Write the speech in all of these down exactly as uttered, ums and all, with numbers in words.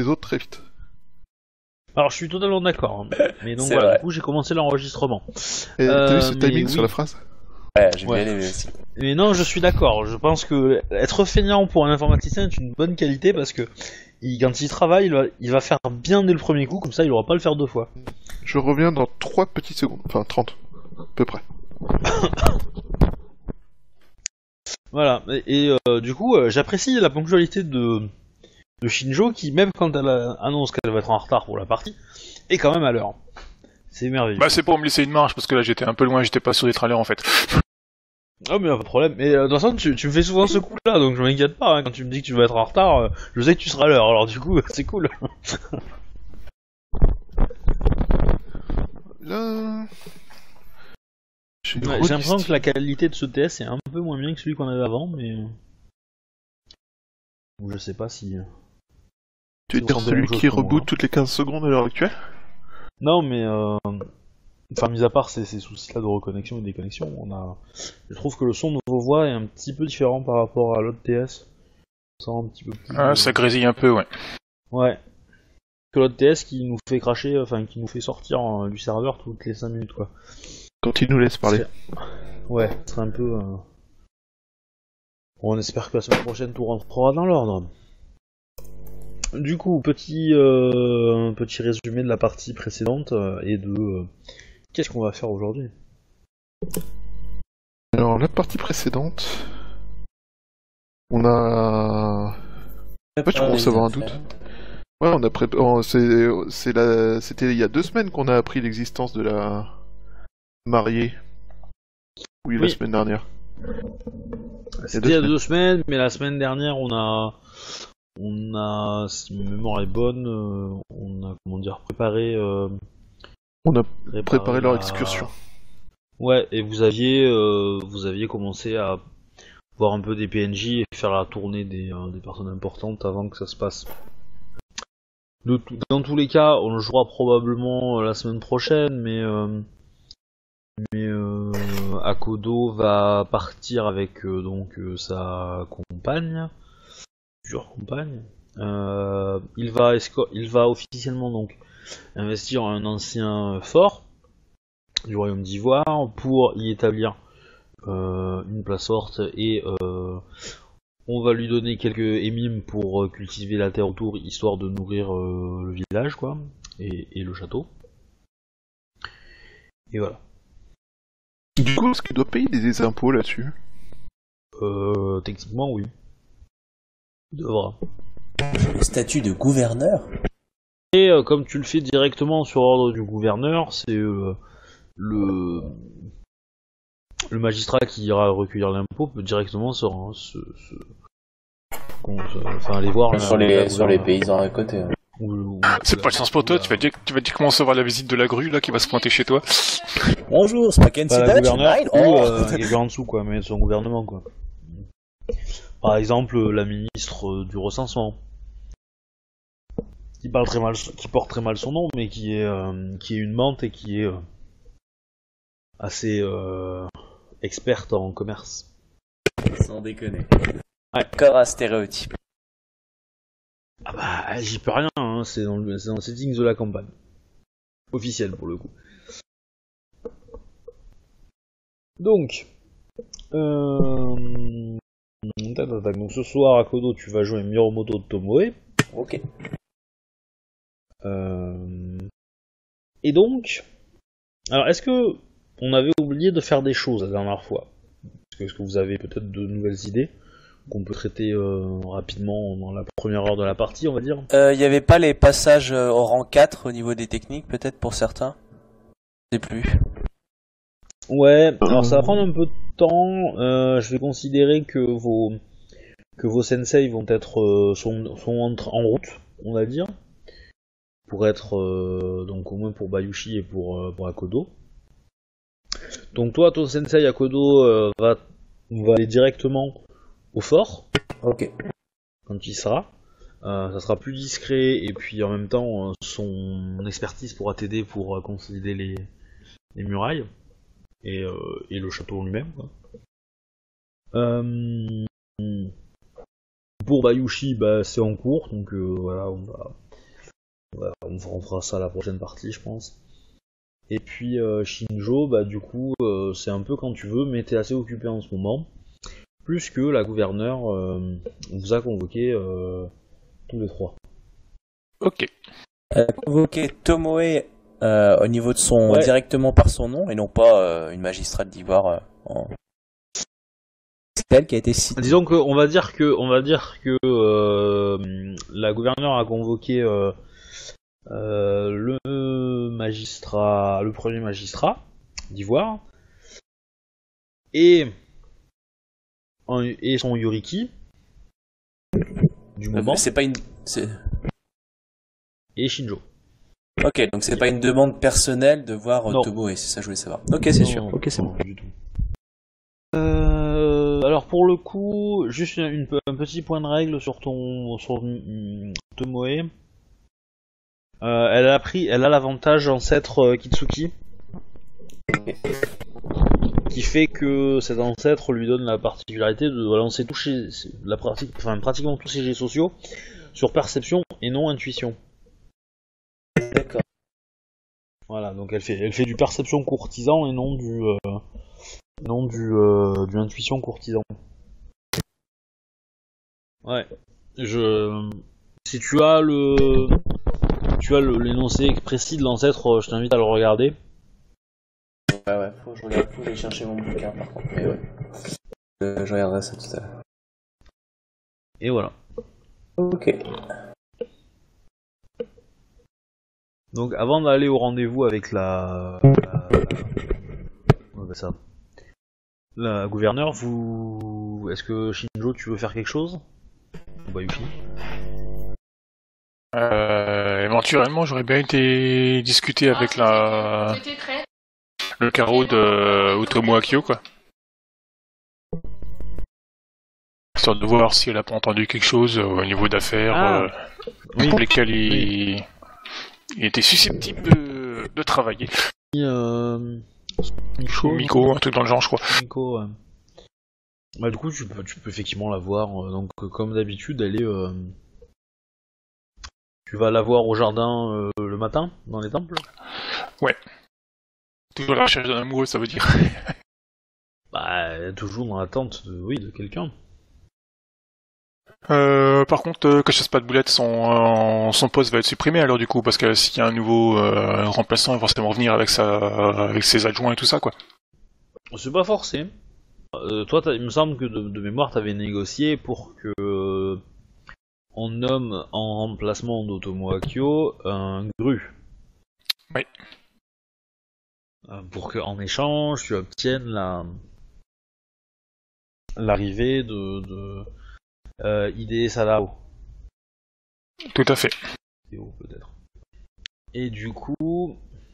autres très vite. Alors je suis totalement d'accord, hein. Mais donc C'est voilà, vrai. du coup j'ai commencé l'enregistrement. Et Euh, t'as vu ce mais timing oui. sur la phrase? Ouais, j'ai Ouais. bien aimé aussi. Mais non, je suis d'accord. Je pense que être feignant pour un informaticien est une bonne qualité parce que il, quand il travaille, il va, il va faire bien dès le premier coup, comme ça il aura pas à le faire deux fois. Je reviens dans trois petites secondes, enfin trente, à peu près. Voilà. Et, et, euh, du coup, euh, j'apprécie la ponctualité de, de Shinjo qui, même quand elle euh, annonce qu'elle va être en retard pour la partie, est quand même à l'heure. C'est merveilleux. Bah c'est pour me laisser une marge parce que là j'étais un peu loin, j'étais pas sur les trailers en fait. Ah mais pas de problème. Mais euh, de toute façon, tu, tu me fais souvent ce coup-là, donc je m'inquiète pas. Hein. Quand tu me dis que tu vas être en retard, euh, je sais que tu seras à l'heure. Alors du coup, c'est cool. Là... J'ai une Ouais, j'ai l'impression reliste. que la qualité de ce T S est un peu moins bien que celui qu'on avait avant, mais euh, je sais pas si. Tu veux si dire vous sentez celui la même qui chose que moi, reboot hein. toutes les quinze secondes à l'heure actuelle? Non, mais euh... enfin, mis à part ces, ces soucis-là de reconnexion et déconnexion, on a. Je trouve que le son de vos voix est un petit peu différent par rapport à l'autre T S. On sent un petit peu plus. Ah, euh, ça grésille un peu, ouais. Ouais. Que l'autre T S qui nous fait cracher, enfin qui nous fait sortir euh, du serveur toutes les cinq minutes, quoi. Quand il nous laisse parler. C'est- Ouais, ce serait un peu. Euh... On espère que la semaine prochaine tout rentrera dans l'ordre. Du coup, petit euh, petit résumé de la partie précédente euh, et de euh, qu'est-ce qu'on va faire aujourd'hui. Alors, la partie précédente... On a... En fait, je commence à avoir un doute. Ouais, on a pré... oh, c'est... c'est la... C'était il y a deux semaines qu'on a appris l'existence de la... mariée. Oui, la Oui. semaine dernière. C'était il y a deux deux semaines, mais la semaine dernière, on a, on a, si ma mémoire est bonne, euh, on a, comment dire, préparé, euh, On a préparé, préparé leur la- excursion. Ouais, et vous aviez, euh, vous aviez commencé à voir un peu des P N J et faire la tournée des, euh, des personnes importantes avant que ça se passe. De tout- dans tous les cas, on le jouera probablement euh, la semaine prochaine, mais euh, mais euh, Akodo va partir avec euh, donc euh, sa compagne, future compagne. Euh, il va esco- il va officiellement donc investir un ancien fort du royaume d'Ivoire pour y établir euh, une place forte et euh, on va lui donner quelques émimes pour euh, cultiver la terre autour histoire de nourrir euh, le village quoi et, et le château. Et voilà. Du coup, est-ce qu'il doit payer des impôts là-dessus? Euh, techniquement oui. Il devra. Le statut de gouverneur. Et euh, comme tu le fais directement sur ordre du gouverneur, c'est euh, le le magistrat qui ira recueillir l'impôt peut directement se, se, se, con- se- enfin aller voir la- Sur la les, sur les gouverneur. paysans à côté. hein. Ou- ou- C'est ou pas la- de chance pour toi, ou la- tu vas dire, tu vas dire comment recevoir la visite de la grue là qui va se pointer chez toi. Bonjour, c'est Mackenzie pas la Dutch, gouverneur Nine. ou Oh. euh, quelqu'un en dessous quoi, mais son gouvernement quoi. Par exemple euh, la ministre euh, du recensement qui parle très mal, qui porte très mal son nom, mais qui est euh, qui est une mente et qui est euh, assez euh, experte en commerce. Sans déconner. Ouais. Encore un stéréotype. Ah bah j'y peux rien, hein, c'est dans le c'est dans le settings de la campagne officielle pour le coup. Donc euh... tac, tac, tac. Donc ce soir à Kodo tu vas jouer Miromoto de Tomoe. Ok. Euh... Et donc, alors est-ce que on avait oublié de faire des choses la dernière fois? Est-ce que, est-ce que vous avez peut-être de nouvelles idées qu'on peut traiter euh, rapidement dans la première heure de la partie, on va dire? Il euh, y avait pas les passages euh, au rang quatre au niveau des techniques, peut-être pour certains? Je sais plus. Ouais, alors ça va prendre un peu de temps. Euh, je vais considérer que vos que vos sensei vont être euh, sont, sont en, en route, on va dire, pour être euh, donc au moins pour Bayushi et pour euh, pour Akodo. Donc toi, ton sensei Akodo euh, va va aller directement au fort Ok. quand il sera. Euh, ça sera plus discret et puis en même temps euh, son expertise pourra t'aider pour euh, consolider les les murailles et euh, et le château en lui-même. Quoi. Euh, pour Bayushi, bah c'est en cours donc euh, voilà on va Ouais, on, on fera ça à la prochaine partie, je pense. Et puis euh, Shinjo, bah du coup, euh, c'est un peu quand tu veux, mais t'es assez occupé en ce moment. Plus que la gouverneure euh, vous a convoqué euh, tous les trois. Ok. Elle a convoqué Tomoe euh, au niveau de son Ouais. directement par son nom et non pas euh, une magistrate d'Ivoire. Euh, en... C'est elle qui a été citée. Disons que on va dire que on va dire que euh, la gouverneure a convoqué euh, euh, le magistrat, le premier magistrat d'Ivoire et et son Yoriki du moment C'est pas une. C'est... et Shinjo. Ok, donc c'est pas une demande personnelle de voir euh, Non. Tomoe, c'est ça que je voulais savoir. Ok, c'est Non, sûr. non, Ok, c'est non, bon. du tout. Euh, alors pour le coup, juste une, une- un petit point de règle sur ton sur mm, Tomoe. Euh, elle a pris, elle a l'avantage ancêtre euh, Kitsuki, qui fait que cet ancêtre lui donne la particularité de lancer tous ses, la pratique, enfin pratiquement tous ses jets sociaux sur perception et non intuition. D'accord. Voilà, donc elle fait, elle fait du perception courtisan et non du, euh, non du, euh, du intuition courtisan. Ouais, je, si tu as le, tu as le, l'énoncé précis de l'ancêtre, je t'invite à le regarder. Ouais, ouais, faut que je regarde, faut que j'aille chercher mon bouquin par contre. Mais ouais. Euh, je regarderai ça tout à l'heure. Et voilà. Ok. Donc avant d'aller au rendez-vous avec la, la, ouais, bah ça, la gouverneure, vous, est-ce que Shinjo, tu veux faire quelque chose? Bah Yuki. Euh, éventuellement, j'aurais bien été discuter avec la le carreau de Otomo Akio, quoi. Histoire de voir si elle a pas entendu quelque chose au niveau d'affaires Ah. euh, Oui. pour lesquelles il... il était susceptible de, de travailler. Euh... Miko, Miko, un truc dans le genre, je crois. Miko, ouais. Bah du coup, tu peux, tu peux effectivement la voir. euh, Donc euh, comme d'habitude, elle est. Euh... Tu vas la voir au jardin euh, le matin, dans les temples. Ouais. Toujours à la recherche d'un amoureux, ça veut dire. Bah elle est toujours dans l'attente de, oui, de quelqu'un. Euh, par contre, euh, que je fasse pas de boulette, son, euh, son poste va être supprimé alors du coup, parce que s'il y a un nouveau euh, remplaçant, il va forcément venir avec sa, avec ses adjoints et tout ça, quoi. C'est pas forcé. Euh, toi, il me semble que de, de mémoire, t'avais négocié pour que euh, on nomme en remplacement d'Otomo Akio un gru. Oui. Euh, pour que, en échange, tu obtiennes la l'arrivée de, de euh, Hide Sadao. Tout à fait. Théo, peut-être. Et du coup,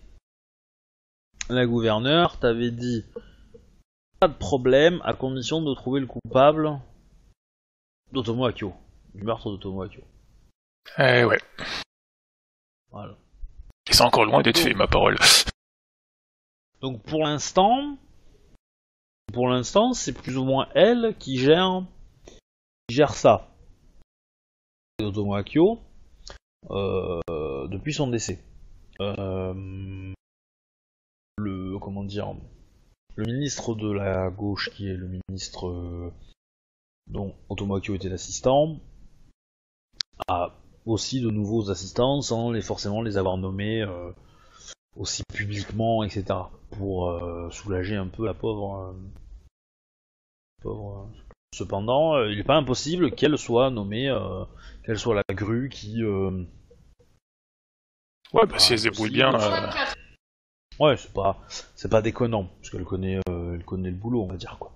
la gouverneure t'avait dit pas de problème à condition de trouver le coupable d'Otomo Akio, du meurtre d'Otomo Akio. Eh ouais. Voilà. Et c'est encore loin d'être fait, ma parole. Donc pour l'instant, pour l'instant, c'est plus ou moins elle qui gère, qui gère ça. Otomo Akio, euh, depuis son décès. Euh, le comment dire, le ministre de la gauche, qui est le ministre euh, dont Otomo Akio était l'assistant, a aussi de nouveaux assistants sans les forcément les avoir nommés euh, aussi publiquement, et cetera. Pour euh, soulager un peu la pauvre. Euh, pauvre. Cependant, euh, il n'est pas impossible qu'elle soit nommée, euh, qu'elle soit la grue qui. Euh... Ouais, bah si elle se débrouille bien. Euh... Ouais, c'est pas, c'est pas déconnant parce qu'elle connaît, euh, elle connaît le boulot, on va dire quoi.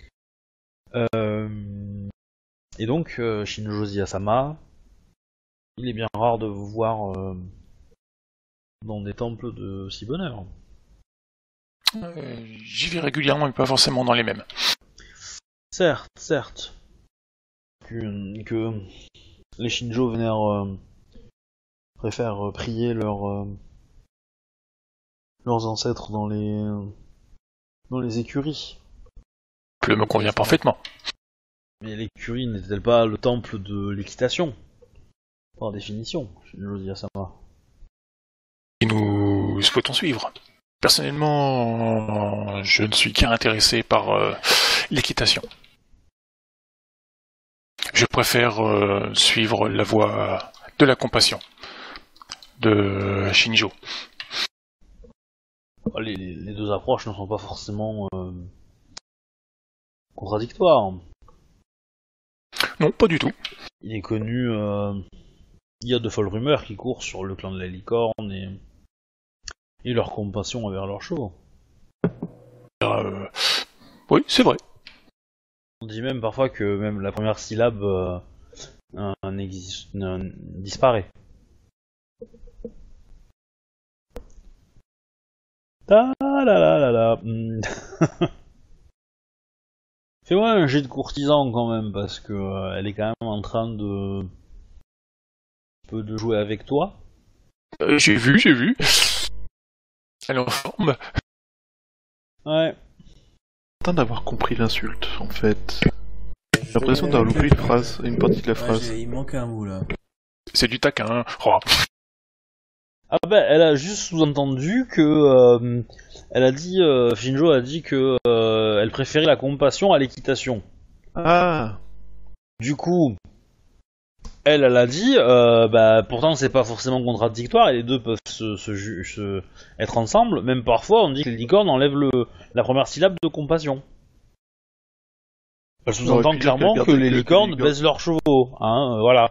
Euh... Et donc, euh, Shinjo Asama, il est bien rare de vous voir euh, dans des temples de si bonne heure. Euh, J'y vais régulièrement, mais pas forcément dans les mêmes. Certes, certes. Que, que les Shinjo vénèrent, euh, préfèrent prier leurs euh, leurs ancêtres dans les dans les écuries. Le me convient parfaitement. Mais l'écurie n'était-elle pas le temple de l'équitation? Par définition, Shinjo Asama. et nous souhaitons suivre. Personnellement, je ne suis qu'un intéressé par euh, l'équitation. Je préfère euh, suivre la voie de la compassion de Shinjo. Les, les deux approches ne sont pas forcément euh, contradictoires. Non, pas du tout. Il est connu, euh, il y a de folles rumeurs qui courent sur le clan de la licorne et, et leur compassion envers leurs chevaux. Euh, oui, c'est vrai. On dit même parfois que même la première syllabe euh, euh, n'existe, euh, disparaît. Ta la la la la. Fais-moi un jet de courtisan quand même, parce que euh, elle est quand même en train de peu de jouer avec toi. Euh, j'ai vu, j'ai vu. Elle est en forme. Ouais. Attends d'avoir compris l'insulte, en fait. J'ai l'impression d'avoir loupé une phrase, une partie de la phrase. Ouais, il manque un mot là. C'est du taquin. Oh. Ah ben, elle a juste sous-entendu que euh, elle a dit, euh, Shinjo a dit que euh, elle préférait la compassion à l'équitation. Ah. Du coup, elle, elle a dit, euh, bah pourtant c'est pas forcément contradictoire et les deux peuvent se, se, ju- se être ensemble. Même parfois, on dit que les licornes enlèvent le la première syllabe de compassion. Elle sous-entend clairement que les licornes baisent leurs chevaux, hein, euh, voilà.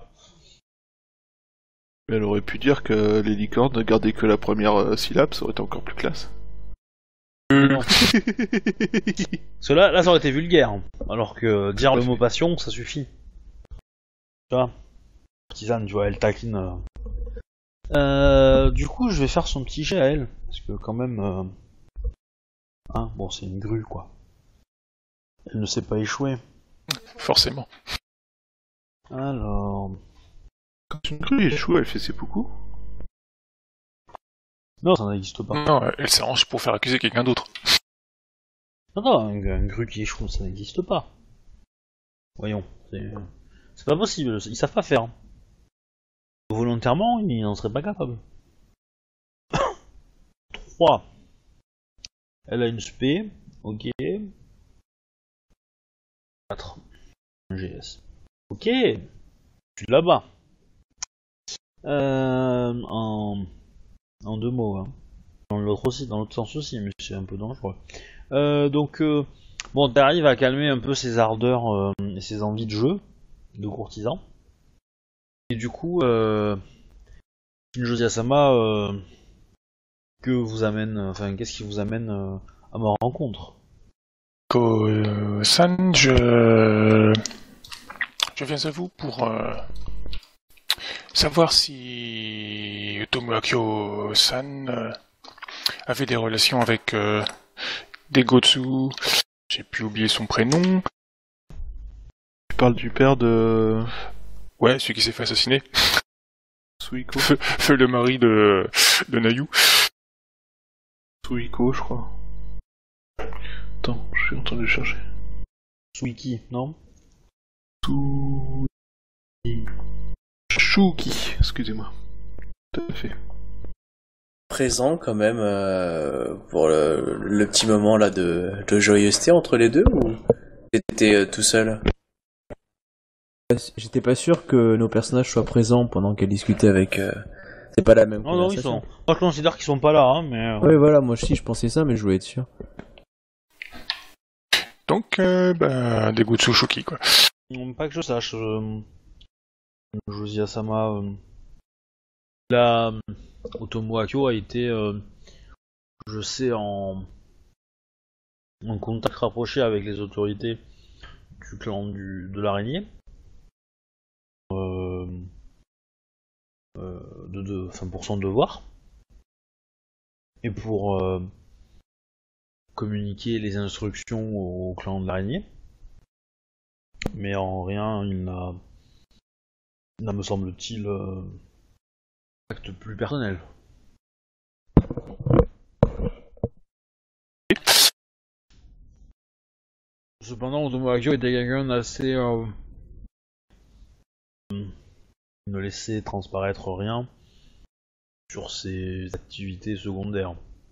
Elle aurait pu dire que les licornes ne gardaient que la première euh, syllabe, ça aurait été encore plus classe. Non. Parce que là, là, ça aurait été vulgaire. Alors que dire le mot passion, ça suffit. Tu vois, Partisane, tu vois, elle taquine. Euh... Euh, du coup, je vais faire son petit jet à elle. Parce que quand même... Euh... Hein, bon, c'est une grue, quoi. Elle ne sait pas échouer. Forcément. Alors... Quand une grue échoue, elle fait ses coucous. Non, ça n'existe pas. Non, elle s'arrange pour faire accuser quelqu'un d'autre. Non, non, une, une grue qui échoue, ça n'existe pas. Voyons, c'est... C'est pas possible, ils savent pas faire. Volontairement, ils n'en seraient pas capables. trois. Elle a une spé, ok. quatre. Un G S. Ok. Je suis là-bas. Euh, en... en deux mots, hein. Dans l'autre aussi, dans l'autre sens aussi, mais c'est un peu dangereux. Euh, donc, euh, bon, t'arrives à calmer un peu ses ardeurs euh, et ses envies de jeu, de courtisan. Et du coup, euh, Shinjo Yasama, euh, que vous amène, enfin, qu'est-ce qui vous amène euh, à ma rencontre? Ko-san, je... je viens à vous pour euh, savoir si Tomoakyo-san euh, avait des relations avec euh, des Gotsu. J'ai pu oublier son prénom. Tu parles du père de... Ouais, celui qui s'est fait assassiner. Suiko. Feu, feu le mari de, de Nayu. Suiko, je crois. Attends, je suis en train de le chercher. Suiki, non? Suiki. Shuki, excusez-moi. Tout à fait. Présent quand même euh, pour le, le petit moment là de, de joyeuseté entre les deux, ou t'étais euh, tout seul? J'étais pas sûr que nos personnages soient présents pendant qu'elle discutait avec... Euh... C'est pas la même Non, non, ils conversation. sont. Moi, je considère qu'ils sont pas là, hein, mais. euh, Oui, voilà, moi aussi je pensais ça, mais je voulais être sûr. Donc, euh, bah, des Gotsu Shoki, quoi. Non, pas que je sache. Euh... Josie Asama. Euh... La. Otomo Akio a été. Euh... Je sais, en. En contact rapproché avec les autorités du clan du... de l'araignée. Euh... Euh, de, de, enfin pour son devoir et pour euh, communiquer les instructions au clan de l'araignée, mais en rien il n'a, n'a me semble-t-il, euh, acte plus personnel. Cependant, Otomo Akio était quelqu'un d'assez euh, ne laisser transparaître rien, sur ses activités secondaires.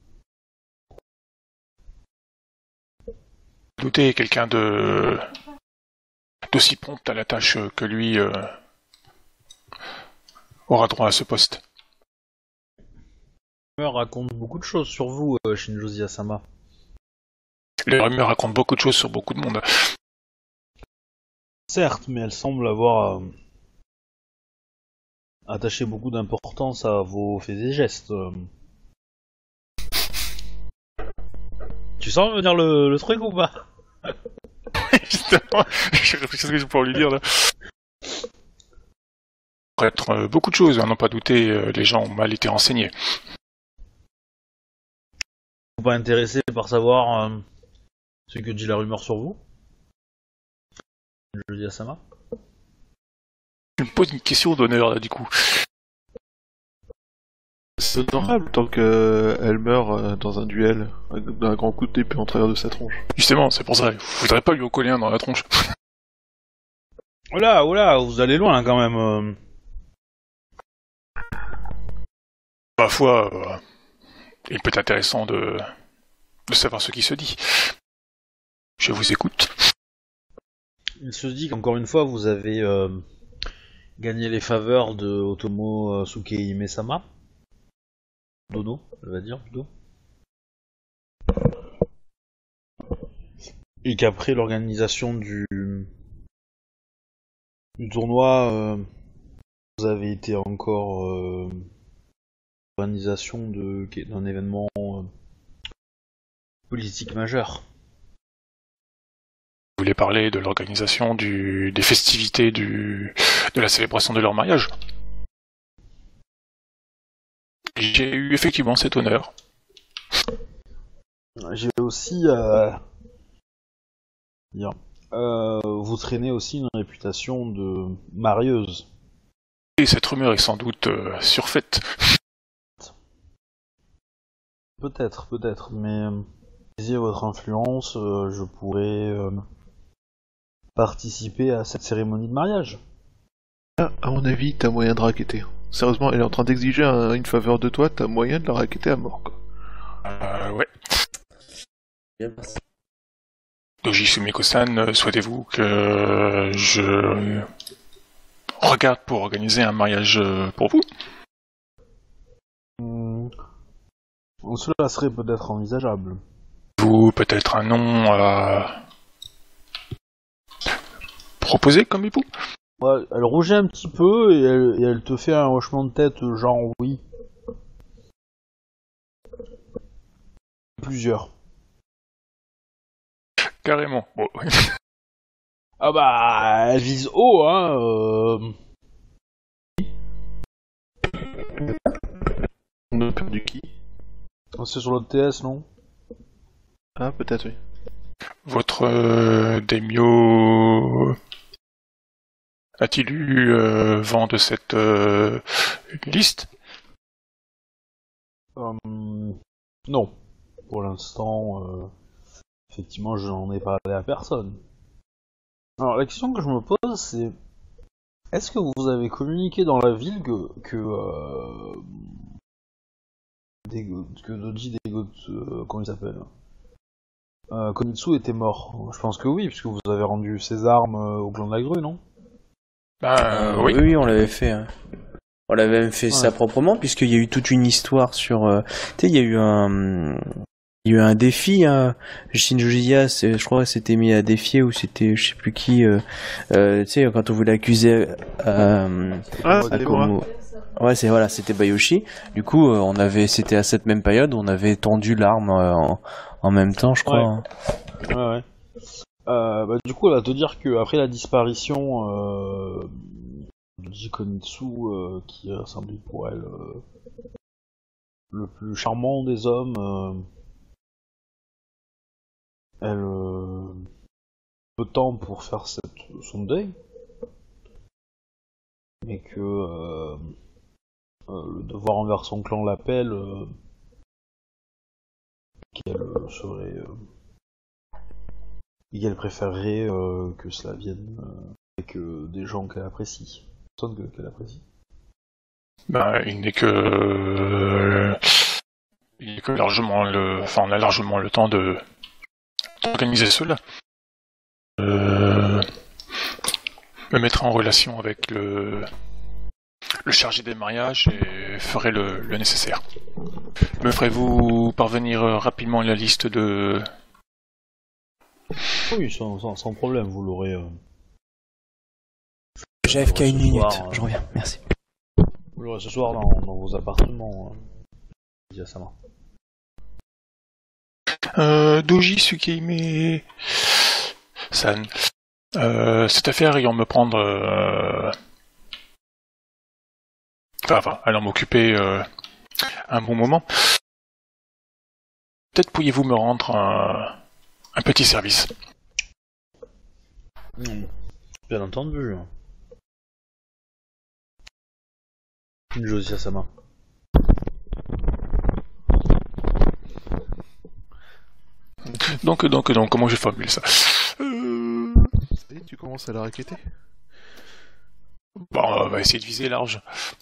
Douter quelqu'un de d'aussi prompt à la tâche que lui euh, aura droit à ce poste. Les rumeurs racontent beaucoup de choses sur vous, euh, Shinjozi Asama. Les rumeurs racontent beaucoup de choses sur beaucoup de monde. Certes, mais elles semblent avoir euh, attaché beaucoup d'importance à vos faits et gestes. euh. Tu sens venir le, le truc ou pas? Justement, je réfléchis à ce que je pourrais lui dire là. Pour être euh, beaucoup de choses, à n'en pas douter, euh, les gens ont mal été renseignés. Vous pas intéressé par savoir euh, ce que dit la rumeur sur vous? Je dis à Sama. Tu me poses une question d'honneur là du coup. C'est honorable tant qu'elle meurt euh, dans un duel, d'un grand coup d'épée en travers de sa tronche. Justement, c'est pour ça, je voudrais pas lui en coller un dans la tronche. Oh là, oh là, vous allez loin quand même. euh. Ma foi, euh, il peut être intéressant de... de savoir ce qui se dit. Je vous écoute. Il se dit qu'encore une fois, vous avez euh, gagné les faveurs de Otomo euh, Sukehime-sama. Dono, elle va dire plutôt. Et qu'après l'organisation du, du tournoi, euh, vous avez été encore euh, organisation de d'un événement euh, politique majeur. Vous voulez parler de l'organisation du... des festivités du... de la célébration de leur mariage? J'ai eu effectivement cet honneur. J'ai aussi euh, dire, euh, vous traînez aussi une réputation de marieuse. Et cette rumeur est sans doute euh, surfaite. Peut-être, peut-être, mais euh, utilisez votre influence, euh, je pourrais euh, participer à cette cérémonie de mariage. Ah, à mon avis, t'as moyen de racketter. Sérieusement, elle est en train d'exiger un- une faveur de toi, t'as moyen de la racketter à mort, quoi. Euh, ouais. Bien, merci. Doji Sumiko-san, euh, souhaitez-vous que je regarde pour organiser un mariage euh, pour vous? Hmm, Cela serait peut-être envisageable. Vous, peut-être un nom à proposer comme époux? Ouais, elle rougit un petit peu et elle, et elle te fait un hochement de tête genre oui. Plusieurs. Carrément. Bon. Ah bah, elle vise haut, hein. Euh... On a perdu qui? C'est sur l'autre T S, non? Ah, peut-être, oui. Votre euh, daimyo a-t-il eu euh, vent de cette euh, liste? Euh, non. Pour l'instant, euh, effectivement, je n'en ai parlé à personne. Alors, la question que je me pose, c'est... Est-ce que vous avez communiqué dans la ville que... que euh, des, que Doji Dego... Euh, comment il s'appelle euh, Konitsu était mort. Je pense que oui, puisque vous avez rendu ses armes euh, au clan de la grue, non? Ben Euh, oui. oui, oui, on l'avait fait. hein. On l'avait même fait Ouais. ça proprement, puisqu'il y a eu toute une histoire sur... euh, Tu sais, il y a eu un... Il y a eu un défi, hein. Shinjuya, c'est- je crois que c'était mis à défier, ou c'était je sais plus qui, euh, euh, tu sais, quand on voulait accuser... Euh, Ah, à c'est Komo- moi. Ouais, c'est voilà, c'était Bayoshi. Du coup, euh, on avait, c'était à cette même période, on avait tendu l'arme euh, en, en même temps, je crois. Ouais. hein. Ouais, ouais. Euh, bah, du coup, elle va te dire que après la disparition euh, de Jikonitsu, euh, qui a semblé pour elle euh, le plus charmant des hommes, euh, elle euh, peu de temps pour faire cette, son deuil, mais que euh, euh, le devoir envers son clan l'appelle, euh, qu'elle euh, serait euh, et qu'elle préférerait euh, que cela vienne euh, avec euh, des gens qu'elle apprécie, personnes que- qu'elle apprécie. Ben, il n'est que... Il n'est que largement le... Enfin, on a largement le temps de... d'organiser cela. Euh... Me mettre en relation avec le... le chargé des mariages et ferai le, le nécessaire. Me ferez-vous parvenir rapidement la liste de... Oui, sans, sans, sans problème, vous l'aurez... Euh... J'ai A F K une minute, soir, je reviens, merci. Vous l'aurez ce soir dans, dans vos appartements. Euh... Yasama. Euh, Doji Tsukihime San. Euh, cette affaire ayant me prendre... Euh... Enfin, enfin, allant m'occuper euh, un bon moment. Peut-être pourriez-vous me rendre un, un petit service. Mmh. Bien entendu. Josie Yasama. Donc, donc, donc, comment je formule ça euh... Et tu commences à la raqueter. Bon, on va essayer de viser large.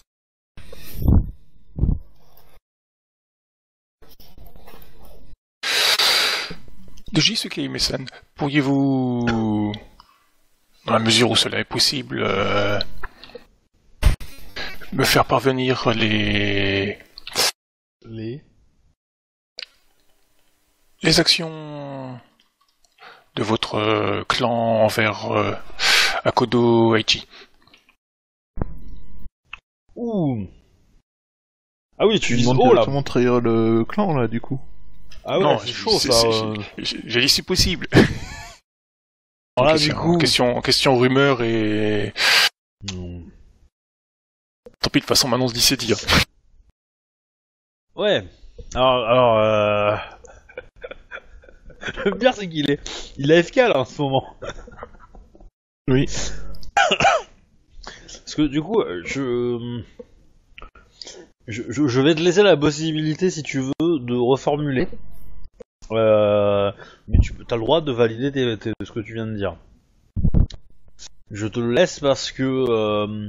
Doji Tsukihime-san, pourriez-vous, dans la mesure où cela est possible, euh, me faire parvenir les... Les... les actions de votre euh, clan envers euh, Akodo Aichi. Ouh. Ah oui, tu Tu dis demandes oh là. directement de trahir le clan là du coup. Ah ouais, Non, c'est c'est- chaud c'est- ça. c'est- euh. J'ai j'ai dit si possible. Alors là, question, du coup. question, question rumeur et... Non. Tant pis, de toute façon, maintenant on se dit c'est dire. Ouais. Alors, alors euh... le pire c'est qu'il est, il est A F K là en ce moment. Oui. Parce que du coup, je... je, je, je vais te laisser la possibilité, si tu veux, de reformuler. Euh... Mais tu as le droit de valider tes, tes, ce que tu viens de dire. Je te le laisse parce que... Euh...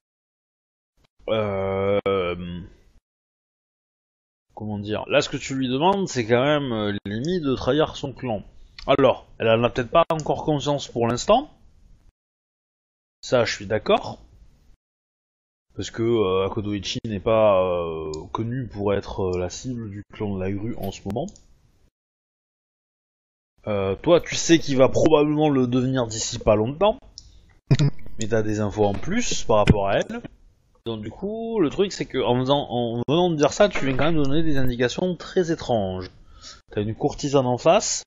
Euh... Comment dire? Là, ce que tu lui demandes, c'est quand même euh, limite de trahir son clan. Alors, elle en a peut-être pas encore conscience pour l'instant. Ça, je suis d'accord. Parce que euh, Akodo Ichi n'est pas euh, connu pour être euh, la cible du clan de la grue en ce moment. Euh, toi, tu sais qu'il va probablement le devenir d'ici pas longtemps. Mais t'as des infos en plus par rapport à elle. Donc du coup, le truc c'est que en, faisant, en venant de dire ça, tu viens quand même donner des indications très étranges. T'as une courtisane en face.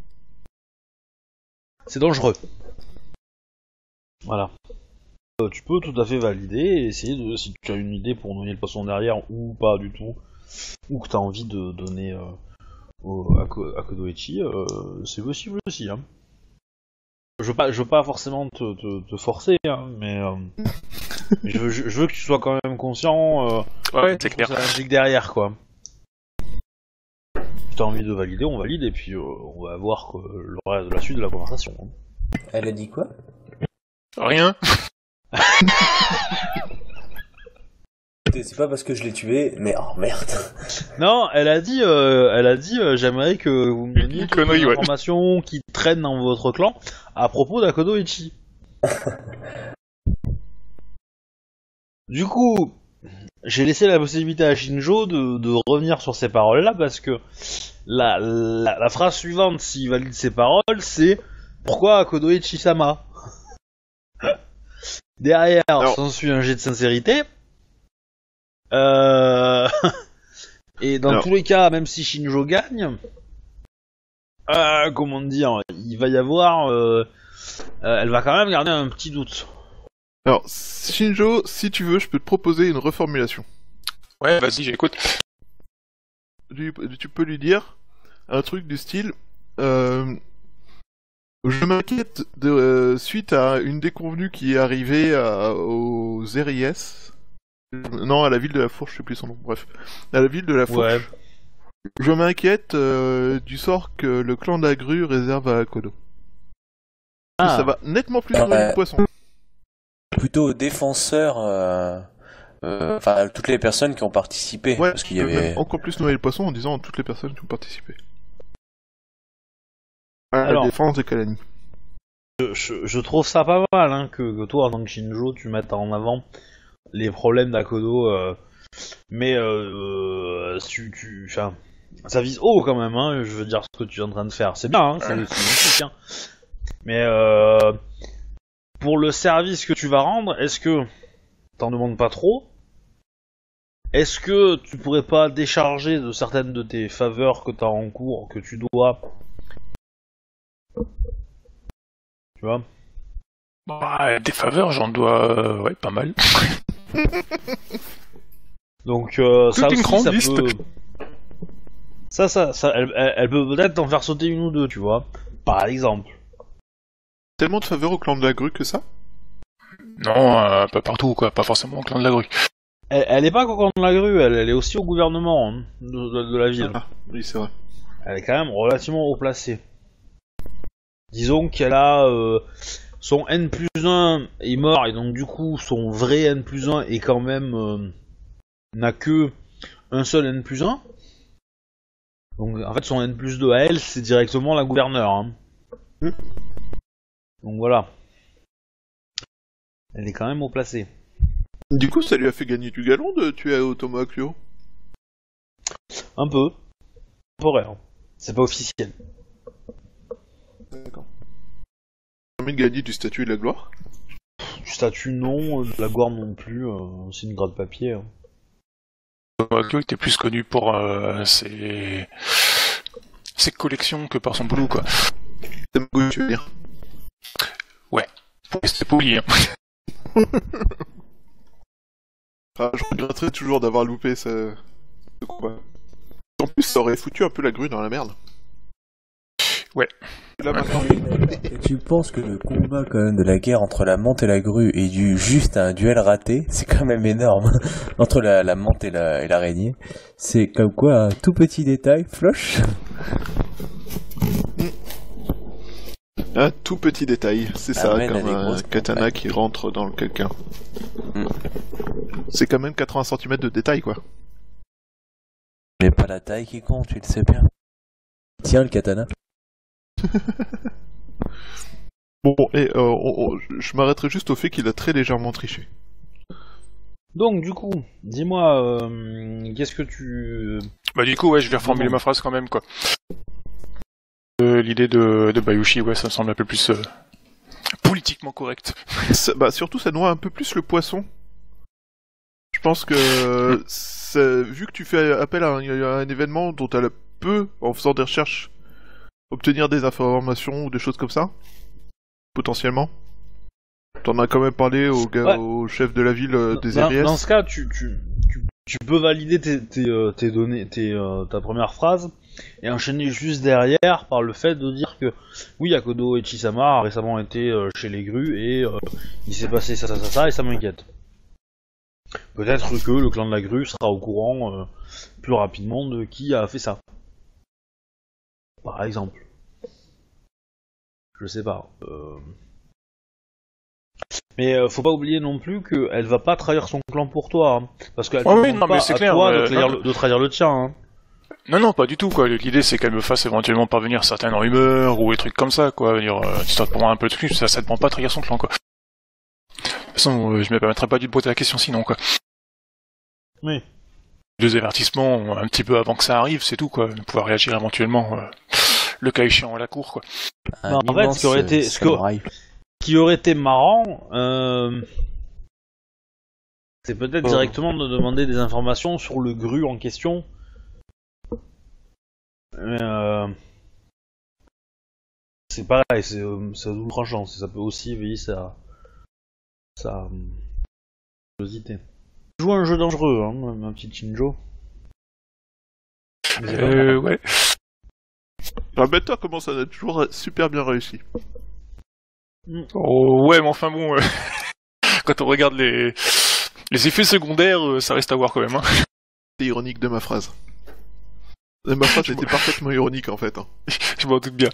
C'est dangereux. Voilà. Euh, tu peux tout à fait valider et essayer de, si tu as une idée pour noyer le poisson derrière ou pas du tout, ou que t'as envie de donner euh, au, à, Ko- à Kodoichi, euh, c'est possible aussi. Hein. Je veux pas, je veux pas forcément te, te, te forcer, hein, mais euh, je, veux, je, je veux que tu sois quand même conscient. Euh, Ouais, c'est clair. Ça implique derrière, quoi. Si t'as envie de valider, on valide, et puis euh, on va voir que le reste de la suite de la conversation. Hein. Elle a dit quoi? Rien. C'est pas parce que je l'ai tué, mais oh merde. Non, elle a dit, euh, elle a dit, euh, j'aimerais que vous me donniez Une toutes les connerie, ouais. informations qui traînent dans votre clan à propos d'Akodo Ichi. Du coup, j'ai laissé la possibilité à Shinjo de, de revenir sur ces paroles-là parce que la, la, la phrase suivante, s'il valide ces paroles, c'est pourquoi Akodo Ichi-sama? Derrière, Alors... s'ensuit un jet de sincérité. Euh... Et dans Alors... tous les cas, même si Shinjo gagne, euh, comment dire, il va y avoir, euh, euh, elle va quand même garder un petit doute. Alors, Shinjo, si tu veux, je peux te proposer une reformulation. Ouais, vas-y, j'écoute. Tu, tu peux lui dire un truc du style euh, je m'inquiète de, euh, suite à une déconvenue qui est arrivée à, aux R I S. Non, à la ville de la Fourche, je sais plus son nom, bref. À la ville de la Fourche. Ouais. Je m'inquiète euh, du sort que le clan de la grue réserve à Akodo. Ah. Ça va nettement plus Ah, loin ouais. du poisson. Plutôt défenseur euh, Enfin, euh, toutes les personnes qui ont participé. Ouais, parce qu'il y avait même encore plus noyer le poisson en disant toutes les personnes qui ont participé. À la Alors, défense de Kalani. Je, je, je trouve ça pas mal hein, que, que toi, en tant que Shinjo, tu mettes en avant les problèmes d'Akodo. Euh, mais euh, euh, tu, tu, enfin, ça vise haut quand même. Hein, je veux dire ce que tu es en train de faire. C'est bien, hein, c'est, c'est magnifique. Hein. Mais euh, pour le service que tu vas rendre, est-ce que t'en demandes pas trop? Est-ce que tu pourrais pas décharger de certaines de tes faveurs que t'as en cours, que tu dois? Tu vois? Bah, des faveurs, j'en dois, euh, ouais, pas mal. Donc euh, ça une aussi, grande ça liste. peut... Ça, ça, ça, elle, elle, elle peut peut-être t'en faire sauter une ou deux, tu vois? Par exemple. Tellement de faveurs au clan de la grue que ça? Non, euh, pas partout, quoi, pas forcément au clan de la grue. Elle, elle est pas qu'au camp de la grue, elle, elle est aussi au gouvernement hein, de, de, de la ville. Ah, oui, c'est vrai. Elle est quand même relativement haut placée. Disons qu'elle a... Euh, son N plus un est mort, et donc du coup, son vrai N plus un est quand même... Euh, n'a que un seul N plus un. Donc en fait, son N plus deux à elle, c'est directement la gouverneure. Hein. Mmh. Donc voilà. Elle est quand même haut placée. Du coup, ça lui a fait gagner du galon de tuer Otomo Akio? Un peu. Temporaire. C'est pas officiel. D'accord. Ça permet de gagner du statut et de la gloire? Du statut non, de la gloire non plus, euh, c'est une grade papier. Hein. Akio était plus connu pour euh, ses... ses collections que par son boulot, quoi. C'est ma goût, tu veux dire? Ouais, pour rester poli, hein. Ah, je regretterais toujours d'avoir loupé ce... ce combat. En plus, ça aurait foutu un peu la grue dans la merde. Ouais. Là, maintenant... Et tu penses que le combat quand même de la guerre entre la menthe et la grue est dû juste à un duel raté? C'est quand même énorme. Entre la, la menthe et, la, et l'araignée. C'est comme quoi un tout petit détail, floche. Un tout petit détail, c'est ça, Amène à comme des un grosses katana campagnes. qui rentre dans quelqu'un. Mm. C'est quand même quatre-vingts centimètres de détail, quoi. Mais pas la taille qui compte, tu le sais bien. Tiens le katana. Bon, et euh, on- on- je m'arrêterai juste au fait qu'il a très légèrement triché. Donc du coup, dis-moi, euh, qu'est-ce que tu... Bah du coup, ouais, je vais reformuler Non. ma phrase quand même, quoi. Euh, l'idée de, de Bayushi, ouais, ça me semble un peu plus euh, politiquement correct. Ça- bah, surtout, ça noie un peu plus le poisson. Je pense que, ça- vu que tu fais appel à un, à un événement dont elle peut, en faisant des recherches, obtenir des informations ou des choses comme ça, potentiellement. T'en as quand même parlé au, gars, Ouais. au chef de la ville euh, des dans, R I S. dans ce cas, tu, tu, tu, tu peux valider tes, tes, euh, tes données, tes, euh, ta première phrase, et enchaîner juste derrière par le fait de dire que oui, Akodo Ichisama a récemment été euh, chez les grues et euh, il s'est passé ça, ça, ça, ça, et ça m'inquiète. Peut-être que le clan de la grue sera au courant euh, plus rapidement de qui a fait ça. Par exemple. Je sais pas. Euh... Mais euh, faut pas oublier non plus qu'elle va pas trahir son clan pour toi. Hein, parce qu'elle Ouais, te oui, demande non, pas mais c'est à clair, toi euh, de, trahir non. le, de trahir le tien. Hein. Non, non, pas du tout, quoi. L'idée, c'est qu'elle me fasse éventuellement parvenir certaines rumeurs ou des trucs comme ça, quoi. Dire, euh, histoire de prendre un peu de trucs, ça, ça demande pas de trahir son clan, quoi. De toute façon, euh, je me permettrais pas de poser la question sinon, quoi. Oui. Deux avertissements un petit peu avant que ça arrive, c'est tout, quoi. De pouvoir réagir éventuellement, euh, le cas échéant à la cour, quoi. Un Non, en fait, immense, ce qui aurait été- euh, ce que- samouraï. Ce qui aurait été marrant, euh, c'est peut-être Oh. directement de demander des informations sur le gru en question. Mais euh, c'est pareil, c'est euh, c'est à double tranchant, ça peut aussi éveiller sa sa euh, curiosité. Joue un jeu dangereux, hein, ma petite Shinjo. Mais c'est pas Euh, ouais. Rappelle-toi comment ça a toujours super bien réussi. Oh, ouais, mais enfin bon, euh, quand on regarde les, les effets secondaires, euh, ça reste à voir quand même, hein. C'est ironique de ma phrase. Et ma phrase était parfaitement ironique en fait. hein. Je m'en doute bien.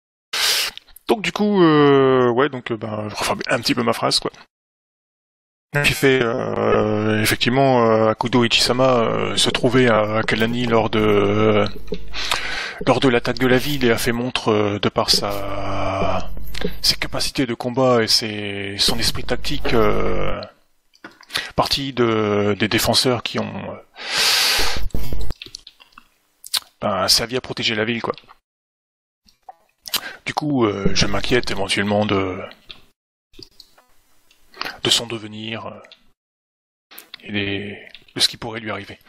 Donc du coup, euh, ouais, donc euh, ben, je reformule un petit peu ma phrase, quoi. J'ai fait euh, effectivement euh, Akudo Ichisama euh, se trouvait à Kalani lors de euh, lors de l'attaque de la ville et a fait montre euh, de par sa ses capacités de combat et ses, son esprit tactique euh, partie de des défenseurs qui ont euh, ben, servi à protéger la ville quoi. Du coup, euh, je m'inquiète éventuellement de de son devenir euh, et des, de ce qui pourrait lui arriver.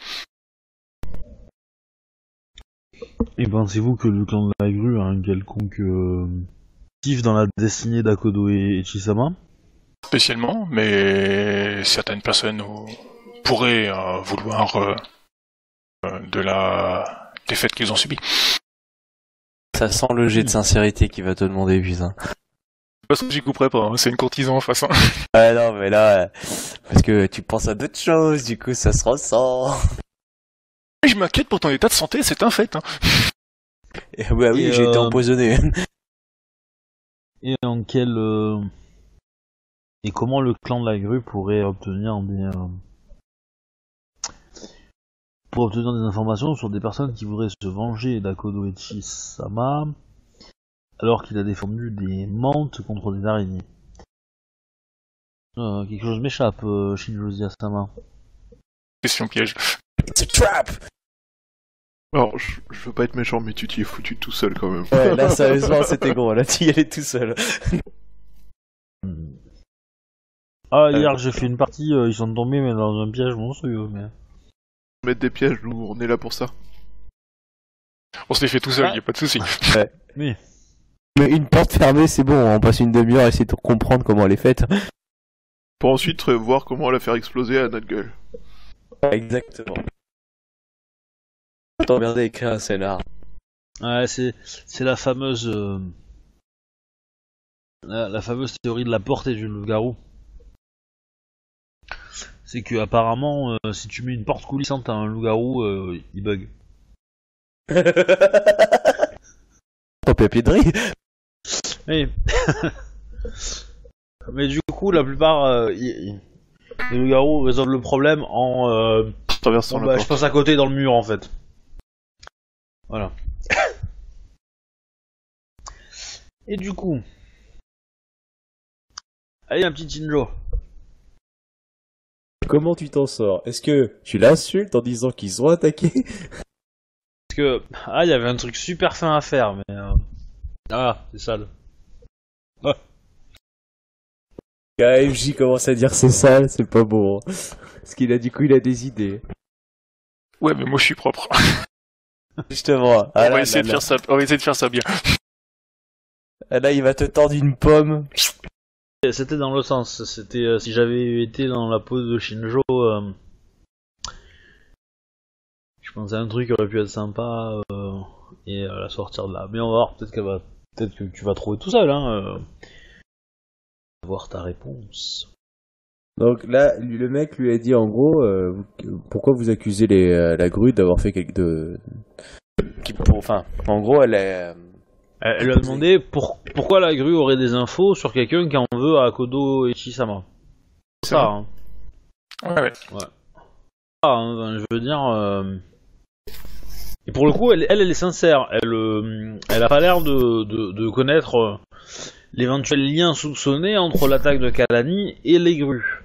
Et pensez-vous que le clan de la grue a un quelconque euh, motif dans la destinée d'Akodo et Ichisama ? Spécialement, mais certaines personnes euh, pourraient euh, vouloir euh, euh, de la défaite qu'ils ont subie. Ça sent le jet de sincérité qui va te demander, putain. Parce que j'y couperai pas, hein. C'est une courtisan en face. Hein. Ouais, non, mais là, euh, parce que tu penses à d'autres choses, du coup, ça se ressent. Je m'inquiète pour ton état de santé, c'est un fait. Hein. Et, bah oui, Et j'ai euh... été empoisonné. Et en quel... Euh... Et comment le clan de la grue pourrait obtenir des... Euh... pour obtenir des informations sur des personnes qui voudraient se venger d'Akodo Ichisama alors qu'il a défendu des mantes contre des araignées. Euh, quelque chose m'échappe, euh, Shinjo Sama. Question piège. It's a trap! Alors, je, je veux pas être méchant, mais tu t'y es foutu tout seul quand même. Ouais, là, sérieusement, c'était gros. Là, tu y allais tout seul. Ah, hier, j'ai fait une partie, euh, ils sont tombés mais dans un piège monstrueux, mais... Mettre des pièges, nous, on est là pour ça. On se les fait tout seul, Ah. y a pas de souci. Ouais. Oui. Mais une porte fermée, c'est bon, on passe une demi-heure à essayer de comprendre comment elle est faite. Pour ensuite euh, voir comment la faire exploser à notre gueule. Exactement. T'emmerder à écrire un scénar. Ouais, c'est, c'est la fameuse... Euh... La, la fameuse théorie de la porte et du loup-garou. C'est que apparemment, euh, si tu mets une porte coulissante à un loup-garou, euh, il bug. Au papier de riz. Oui. Mais du coup, la plupart, euh, y, y, les loups-garous résolvent le problème en... Euh, Traversant en la bah, porte. je passe à côté dans le mur, en fait. Voilà. Et du coup... Allez, un petit Shinjo. Comment tu t'en sors? Est-ce que tu l'insultes en disant qu'ils ont attaqué? Parce que... Ah, il y avait un truc super fin à faire, mais... Euh... Ah, c'est sale. Ah. K F J commence à dire c'est sale, c'est pas bon. Hein. Parce qu'il a du coup il a des idées. Ouais, mais moi je suis propre. Justement. Ah, on, là, va essayer là, de faire ça, on va essayer de faire ça bien. là, là, il va te tendre une pomme. C'était dans le sens, c'était euh, si j'avais été dans la peau de Shinjo, euh, je pensais à un truc qui aurait pu être sympa euh, et euh, la sortir de là. Mais on va voir, peut-être qu'elle va, peut-être que tu vas trouver tout seul, hein. Euh, voir ta réponse. Donc là, lui- le mec lui a dit en gros, euh, vous- pourquoi vous accusez les, euh, la grue d'avoir fait quelque de... Qui, pour, enfin, en gros, elle est. Elle, elle lui a demandé pour, pourquoi la grue aurait des infos sur quelqu'un qui en veut à Akodo Ichisama. C'est ça, hein. Ouais, ouais. Ah, hein, je veux dire. Euh... Et pour le coup, elle, elle, elle est sincère. Elle, euh, elle a pas l'air de, de, de connaître euh, l'éventuel lien soupçonné entre l'attaque de Kalani et les grues.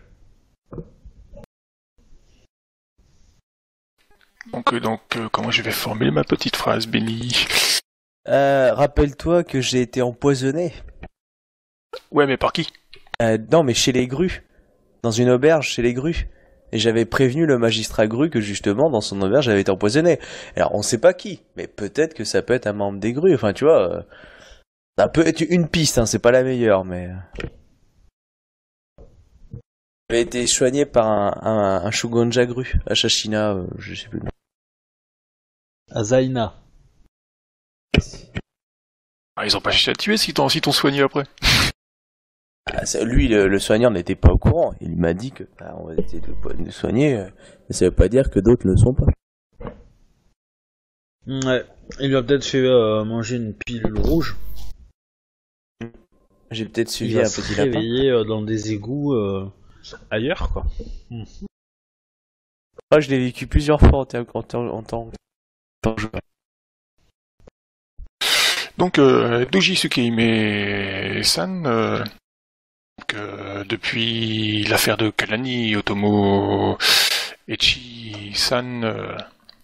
Donc, euh, donc euh, comment je vais formuler ma petite phrase, Benny? Euh, rappelle-toi que j'ai été empoisonné. Ouais, mais par qui? Euh, non, mais chez les grues. Dans une auberge chez les grues. Et j'avais prévenu le magistrat grue que justement, dans son auberge, j'avais été empoisonné. Alors, on sait pas qui, mais peut-être que ça peut être un membre des grues. Enfin, tu vois, euh, ça peut être une piste, hein, c'est pas la meilleure, mais... J'avais été soigné par un, un, un Shugonja grue, à Shashina, euh, je sais plus le nom. Azaina. Ah, ils ont pas cherché à te tuer si t'ont si t'ont soigné après. Ah, ça, lui, le, le soignant n'était pas au courant. Il m'a dit que bah, on va essayer de le soigner. euh. Mais ça veut pas dire que d'autres le sont pas. Ouais. Il lui a peut-être fait euh, manger une pilule rouge. J'ai peut-être Il suivi va un se petit lapin. réveiller euh, dans des égouts euh, ailleurs, quoi. Ah, je l'ai vécu plusieurs fois en, en, en, en tant que joueur. Donc, euh, Doji Tsukihime-san, euh, euh, depuis l'affaire de Kalani, Otomo Echi-san euh,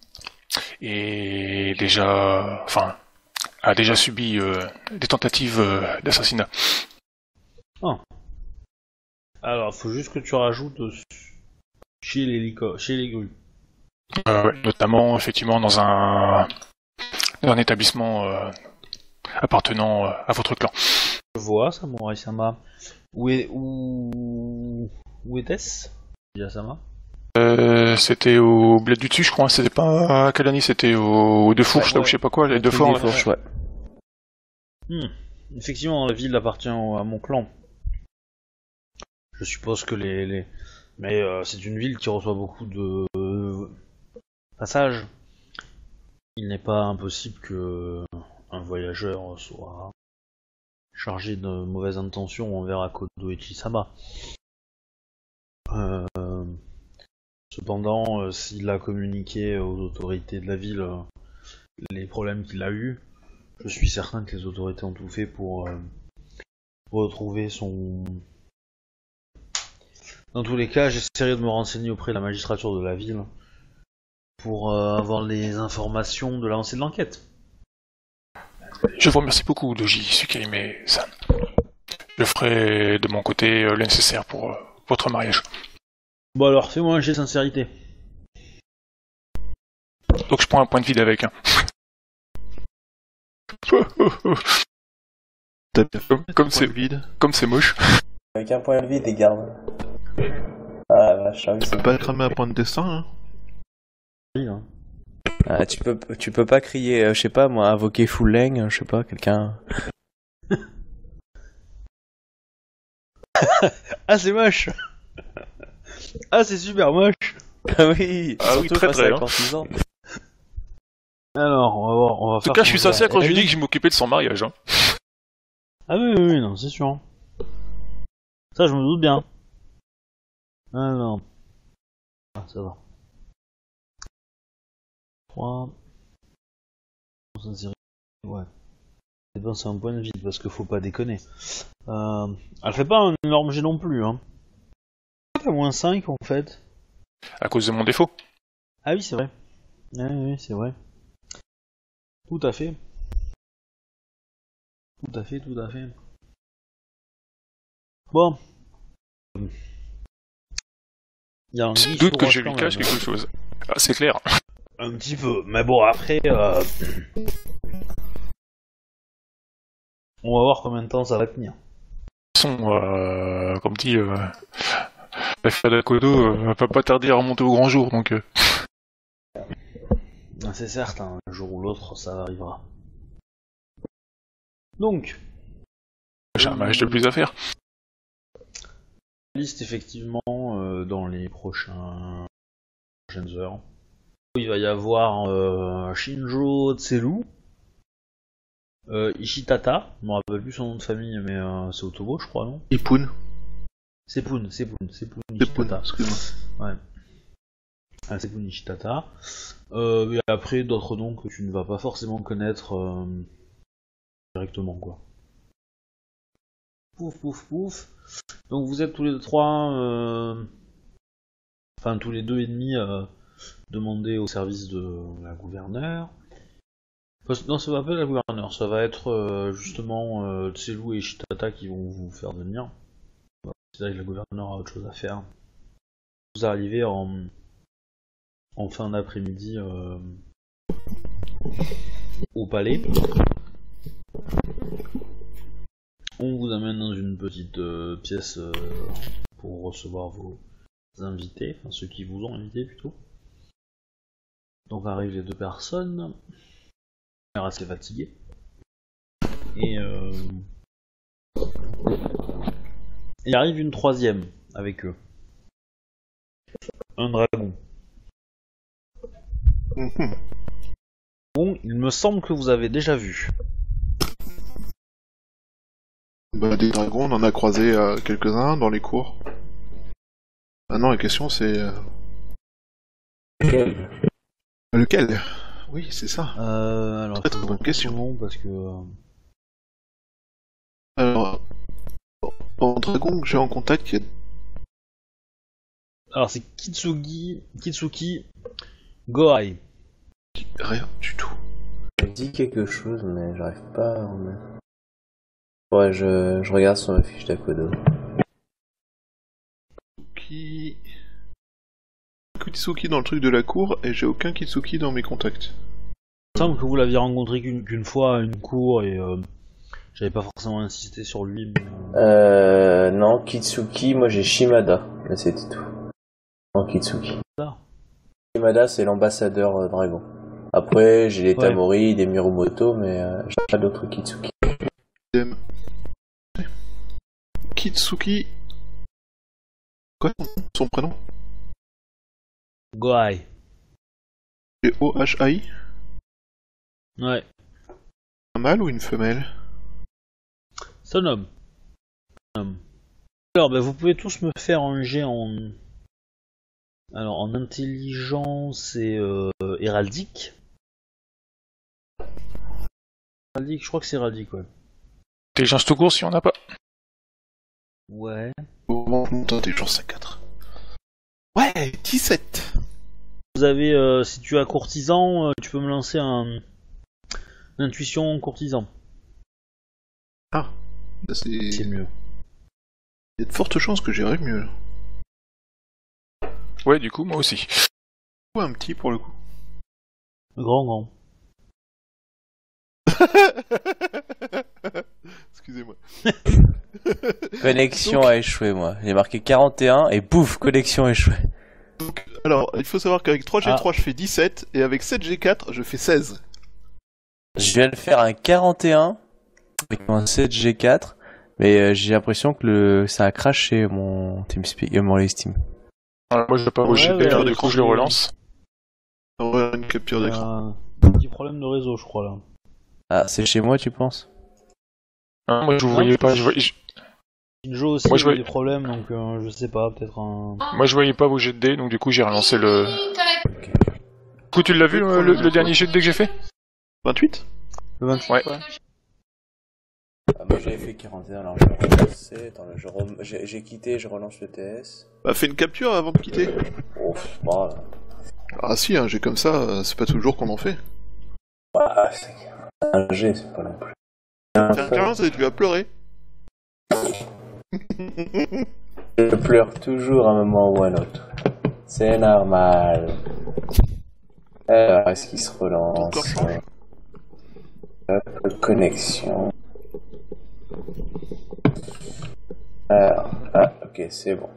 est déjà, enfin, a déjà subi euh, des tentatives euh, d'assassinat. Ah. Alors, faut juste que tu rajoutes chez les lico- chez les grues. Euh, ouais, notamment, effectivement, dans un, dans un établissement euh, appartenant euh, à votre clan. Je vois, Samurai-sama. Où est où où était-ce, Sama? Euh, c'était au bled du dessus, je crois. C'était pas à Kalani, c'était au, aux deux fourches, ouais, là, ouais. ou je sais pas quoi, les deux fourches. Des fourches, ouais. Hmm. Effectivement, la ville appartient au- à mon clan. Je suppose que les, les... mais euh, c'est une ville qui reçoit beaucoup de euh, passages. Il n'est pas impossible que un voyageur soit chargé de mauvaises intentions envers Akodo Echi-sama. Euh, cependant, euh, s'il a communiqué aux autorités de la ville euh, les problèmes qu'il a eus, je suis certain que les autorités ont tout fait pour euh, retrouver son... Dans tous les cas, j'essaierai de me renseigner auprès de la magistrature de la ville pour euh, avoir les informations de l'avancée de l'enquête. Je vous remercie beaucoup, Doji Tsukihime-san. Je ferai de mon côté euh, le nécessaire pour euh, votre mariage. Bon alors, fais-moi un jet de sincérité. Donc je prends un point de vide avec. Hein. comme comme c'est vide. Comme c'est moche. Avec un point de vie, des gardes. Ah la vache, Tu peux pas cramer un point de destin, hein. Oui, hein. Ah, tu peux, tu peux pas crier, euh, je sais pas moi, invoquer full leng, je sais pas, quelqu'un. Ah, c'est moche. Ah, c'est super moche. Ah oui, Ah oui, surtout très face très, à la hein. courtisane. Alors, on va voir, on va En tout faire... cas, je suis comment sincère ça- quand je lui dis que je m'occupais de son mariage. Hein. Ah oui, oui, oui, non, c'est sûr. Ça, je me doute bien. Alors... Ah, ça va. trois... Ouais. Dépenser un point de vide, parce qu'il faut pas déconner. Euh... Elle fait pas un énorme jet non plus, hein. T'as moins cinq, en fait. À cause de mon défaut. Ah oui, c'est vrai. Oui, oui, c'est vrai. Tout à fait. Tout à fait, tout à fait. Bon. Il y a un C'est guiche doute que rouge je quand lui même, cache quelque chose. Ah, c'est clair. Un petit peu. Mais bon, après... Euh... On va voir combien de temps ça va tenir. De toute façon, euh, comme dit, euh, l'affaire d'Akodo euh, va pas tarder à remonter au grand jour, donc... Euh... C'est certain, un jour ou l'autre, ça arrivera. Donc... J'ai un mariage de plus à faire. Liste effectivement euh, dans les prochains... prochaines heures. Il va y avoir euh, Shinjo Tseru, euh, Ishitata, je me rappelle plus son nom de famille, mais euh, c'est Otobo, je crois, non? Ipun. C'est Pun, c'est Pun, c'est Pun C'est Pun, Ishitata. excuse-moi. Ouais. Ah, c'est Pun Ishitata. Euh, et après, d'autres noms que tu ne vas pas forcément connaître euh, directement, quoi. Pouf, pouf, pouf. Donc vous êtes tous les trois, euh... enfin tous les deux et demi, euh, demandés au service de la gouverneure. Enfin, non, ça va pas être la gouverneure, ça va être euh, justement euh, Tselu et Shitata qui vont vous faire venir. C'est vrai que la gouverneure a autre chose à faire. Vous arrivez en, en fin d'après-midi euh, au palais. On vous amène dans une petite euh, pièce euh, pour recevoir vos invités, enfin ceux qui vous ont invités plutôt. Donc arrivent les deux personnes, l'air assez fatigué. Et euh... il arrive une troisième avec eux. Un dragon. Bon, il me semble que vous avez déjà vu. Bah, des dragons, on en a croisé euh, quelques-uns dans les cours. Maintenant, la question c'est... Euh... Lequel Lequel Oui, c'est ça. Euh, alors, Très très bonne question. Parce que... Alors, en dragon que j'ai en contact, il y a... Alors, c'est Kitsugi... Kitsuki Gohai. Rien du tout. Ça me dit quelque chose, mais j'arrive pas à remettre. Ouais, je, je regarde sur ma fiche d'Akodo. Qui... Kitsuki dans le truc de la cour, et j'ai aucun Kitsuki dans mes contacts. Il me semble que vous l'aviez rencontré qu'une, qu'une fois à une cour, et euh, j'avais pas forcément insisté sur lui. Mais... Euh... Non, Kitsuki, moi j'ai Shimada. Mais c'était tout. Non, Kitsuki. Ça. Shimada, c'est l'ambassadeur euh, dragon. Après, j'ai les Ouais. Tamori, des Mirumoto, mais euh, j'ai pas d'autres Kitsuki. Kitsuki... Quoi son prénom? Gohai. G O H A I? Ouais. Un mâle ou une femelle? C'est un homme. Un homme. Alors, ben, vous pouvez tous me faire un jet en... Alors, en intelligence et euh, héraldique. Héraldique, je crois que c'est héraldique, ouais. Intelligence tout court si on n'a pas. Ouais. Au moment où je monte intelligence à quatre. Ouais, dix-sept. Vous avez, euh, si tu as courtisan, euh, tu peux me lancer un... Intuition courtisan. Ah, bah c'est... C'est mieux. Il y a de fortes chances que j'irai mieux. Ouais, du coup, moi aussi. Ou un petit pour le coup. Grand, grand. Excusez-moi. Connexion Donc- a échoué, moi. J'ai marqué quarante et un et pouf, connexion échouée. Donc, alors, il faut savoir qu'avec trois G trois Ah. je fais dix-sept, et avec sept G quatre je fais seize. Je viens de faire un quarante et un avec mon sept G quatre, mais euh, j'ai l'impression que le ça a craché mon TeamSpeak, euh, mon Steam. Alors, moi, je vais pas au Ouais, G P, ouais, alors ouais, du coup, je le c'est- relance. On va avoir une capture d'écran. Euh, petit problème de réseau, je crois, là. Ah, c'est chez moi, tu penses? Hein, moi, je vous Non, voyais je pas. pense Je voyais, je- Jinjo aussi Moi, je a eu vois- des problèmes, donc euh, je sais pas, peut-être un... moi, je voyais pas vos jets de dés, donc du coup, j'ai relancé le. Du coup, tu l'as vu, le, le- le dernier jet de dés que j'ai fait? vingt-huit? Le vingt-huit, Ouais. ouais. Ah, moi j'avais fait quarante et un, alors je vais relancer. Attends, là, je rem- j'ai, j'ai quitté, je relance le T S. Bah, fais une capture avant de quitter. Ouf, bon, là. Ah si, hein, j'ai comme ça, euh, c'est pas toujours qu'on en fait. Ah, c'est un G, c'est pas non plus. Tiens, quinze et tu vas pleurer. Je pleure toujours à un moment ou à un autre. C'est normal. Alors, est-ce qu'il se Ton corps relance? change. Hop, connexion. Alors, ah, ok, c'est bon.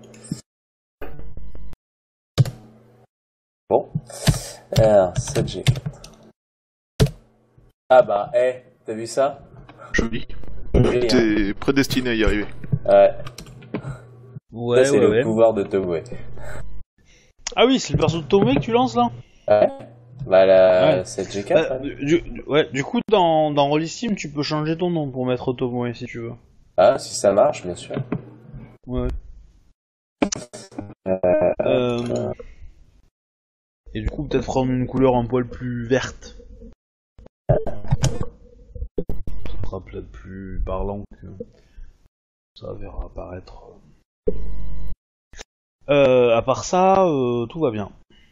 Bon. Alors, sept G quatre. Ah bah, eh, t'as vu ça? Joli. Joli, hein. T'es prédestiné à y arriver. Ouais, Ouais, ça c'est ouais, le ouais. pouvoir de Tomoe. Ah oui, c'est le perso de Tomé que tu lances, là? Ouais. Bah la Ouais. sept G quatre. Euh, hein. du, du- ouais, du coup, dans, dans Rollistim, tu peux changer ton nom pour mettre Tomoe, si tu veux. Ah, si ça marche, bien sûr. Ouais. Euh, Euh... Et du coup, peut-être prendre une couleur un poil plus verte. Ça sera peut-être plus parlant que ça verra apparaître. Euh, à part ça, euh, tout va bien.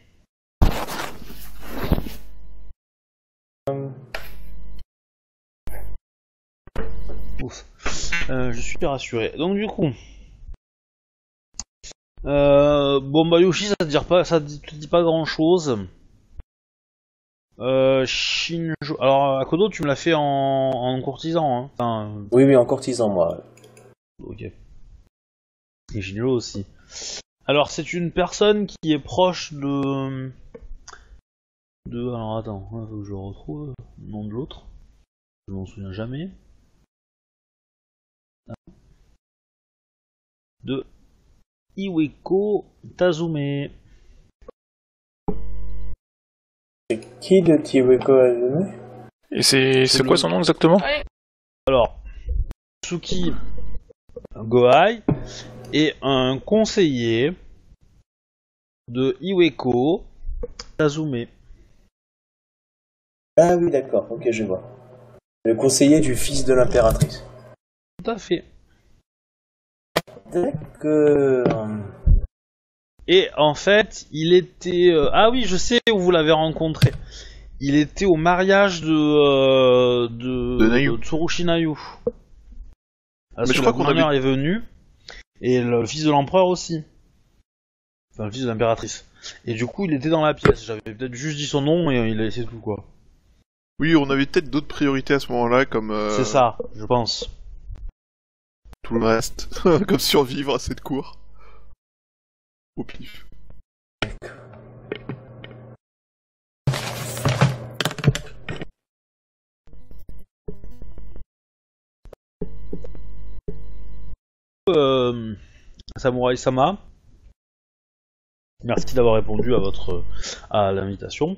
Ouf. Euh, je suis rassuré. Donc du coup, euh, bon bah Yoshi, ça te dit pas, ça te dit pas grand chose. Euh, Shinjo, alors Akodo, tu me l'as fait en, en courtisan, hein. Enfin, Oui, oui, en courtisan, moi. ok. Et Shinjo aussi. Alors c'est une personne qui est proche de, de, alors attends, il faut que je retrouve le nom de l'autre. Je m'en souviens jamais. De Iweko Tazume. C'est qui de Tiweko Azumi? Et c'est, c'est quoi son nom exactement? Alors, Tsuki Gohai est un conseiller de Iweko Tazume. Ah oui, d'accord, ok, je vois. Le conseiller du fils de l'impératrice. Tout à fait. D'accord. Et en fait, il était... euh, Ah oui, je sais où vous l'avez rencontré. Il était au mariage de... Euh, de, De Nayu. de Tsurushi Nayu. Parce Mais je que crois le qu'on gouverneur avait- est venu, et le fils de l'empereur aussi. Enfin, le fils de l'impératrice. Et du coup, il était dans la pièce. J'avais peut-être juste dit son nom et il a laissé tout, quoi. Oui, on avait peut-être d'autres priorités à ce moment-là, comme euh, C'est ça, je pense. tout le reste. Comme survivre à cette cour. Au pif. Euh, Samurai Sama, merci d'avoir répondu à votre à l'invitation.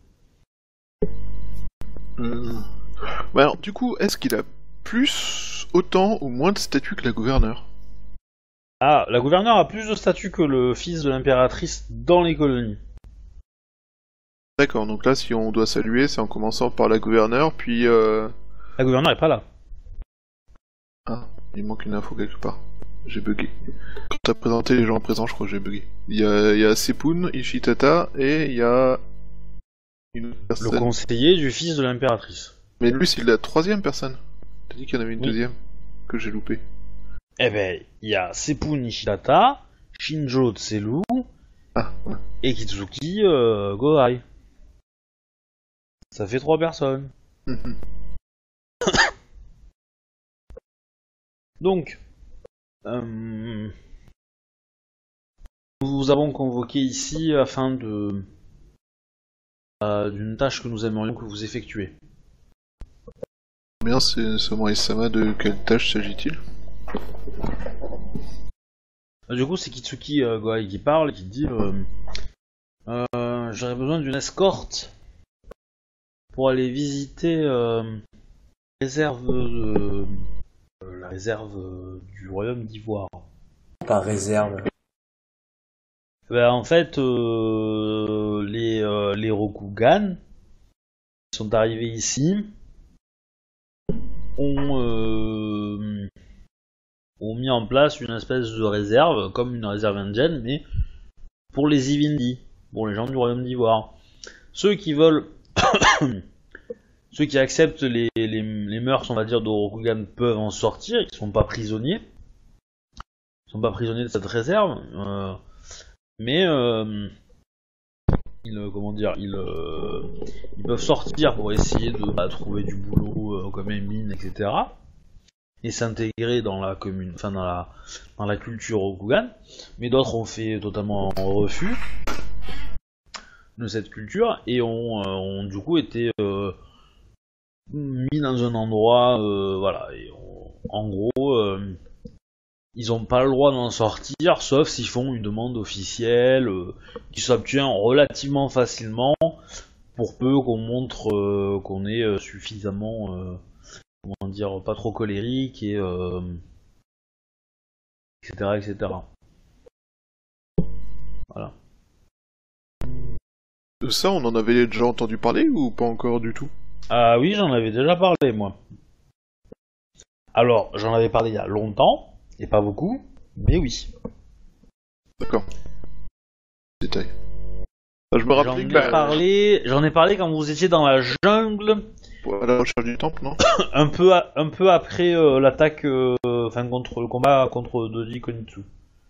Hum. Bah alors, du coup, est-ce qu'il a plus, autant ou moins de statut que la gouverneure? Ah, la gouverneure a plus de statut que le fils de l'impératrice dans les colonies. D'accord, donc là, si on doit saluer, c'est en commençant par la gouverneure, puis... Euh... La gouverneure est pas là. Ah, il manque une info quelque part. J'ai bugué. Quand t'as présenté les gens présents, je crois que j'ai bugué. Il y a, il y a Sepun, Ishitata, et il y a... une autre Le personne. conseiller du fils de l'impératrice. Mais lui, c'est la troisième personne. T'as dit qu'il y en avait une Oui. deuxième, que j'ai loupé. Eh ben, il y a Seppu Nishidata, Shinjo Tselu Ah, ouais. et Kitsuki euh, Gohai. Ça fait trois personnes. Mhm. Donc, euh, nous vous avons convoqué ici afin de euh, d'une tâche que nous aimerions que vous effectuez. Bien, c'est Samurai-sama, de quelle tâche s'agit-il? Euh, Du coup, c'est Kitsuki euh, Gohai qui parle et qui dit euh, euh, j'aurais besoin d'une escorte pour aller visiter euh, la réserve de, euh, la réserve euh, du royaume d'Ivoire. Par réserve. Ben, en fait, euh, les, euh, les Rokugan qui sont arrivés ici ont, euh, ont mis en place une espèce de réserve, comme une réserve indienne, mais pour les Ivindi, pour les gens du royaume d'Ivoire. Ceux qui veulent, ceux qui acceptent les, les, les mœurs, on va dire, de Rokugan peuvent en sortir, ils sont pas prisonniers. Ils sont pas prisonniers de cette réserve. Euh, Mais euh, ils, euh, comment dire, ils, euh, ils peuvent sortir pour essayer de bah, trouver du boulot euh, comme une mine, et cetera. Et s'intégrer dans la commune, enfin dans la dans la culture Rokugan. Mais d'autres ont fait totalement en refus de cette culture et ont, euh, ont du coup été euh, mis dans un endroit, euh, voilà. Et on- en gros. Euh, Ils ont pas le droit d'en sortir, sauf s'ils font une demande officielle euh, qui s'obtient relativement facilement, pour peu qu'on montre euh, qu'on est euh, suffisamment, euh, comment dire, pas trop colérique et euh, et cetera, et cetera. Voilà. De ça, on en avait déjà entendu parler ou pas encore du tout? Ah oui, j'en avais déjà parlé moi. Alors, j'en avais parlé il y a longtemps, et pas beaucoup, mais oui. D'accord. Détail. Enfin, je me J'en rappelais ai que bah, parlé, j'en ai parlé quand vous étiez dans la jungle. à la recherche du temple, non? Un peu, a- un peu après euh, l'attaque, euh, enfin contre le combat contre Doji Konitsu.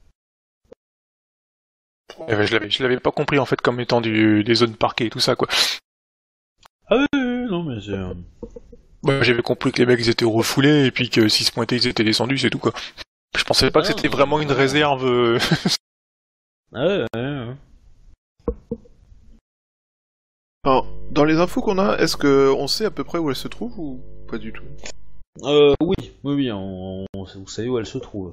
Eh ben, je l'avais, je l'avais pas compris en fait comme étant du, des zones parquées et tout ça quoi. Ah oui, oui, oui, non mais c'est... euh, Moi j'avais compris que les mecs ils étaient refoulés et puis que s'ils se pointaient ils étaient descendus, c'est tout quoi. Je pensais pas que Ah, c'était non, vraiment non, une non. réserve. euh, Ah ouais, ouais, ouais. Alors, dans les infos qu'on a, est-ce que on sait à peu près où elle se trouve ou pas du tout? Euh, oui, oui, oui, on, on- vous savez où elle se trouve.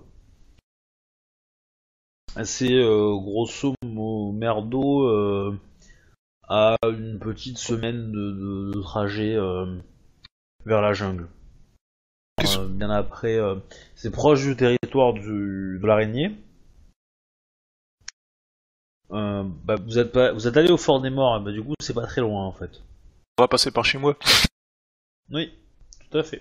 C'est euh, grosso modo merdo euh, à une petite semaine de, de- de trajet euh, vers la jungle. Qu'est-ce- Euh, bien après, euh, c'est proche du territoire du, de l'araignée. Euh, bah, vous êtes pas, vous êtes allé au Fort des Morts, bah du coup c'est pas très loin en fait. On va passer par chez moi. Oui, tout à fait.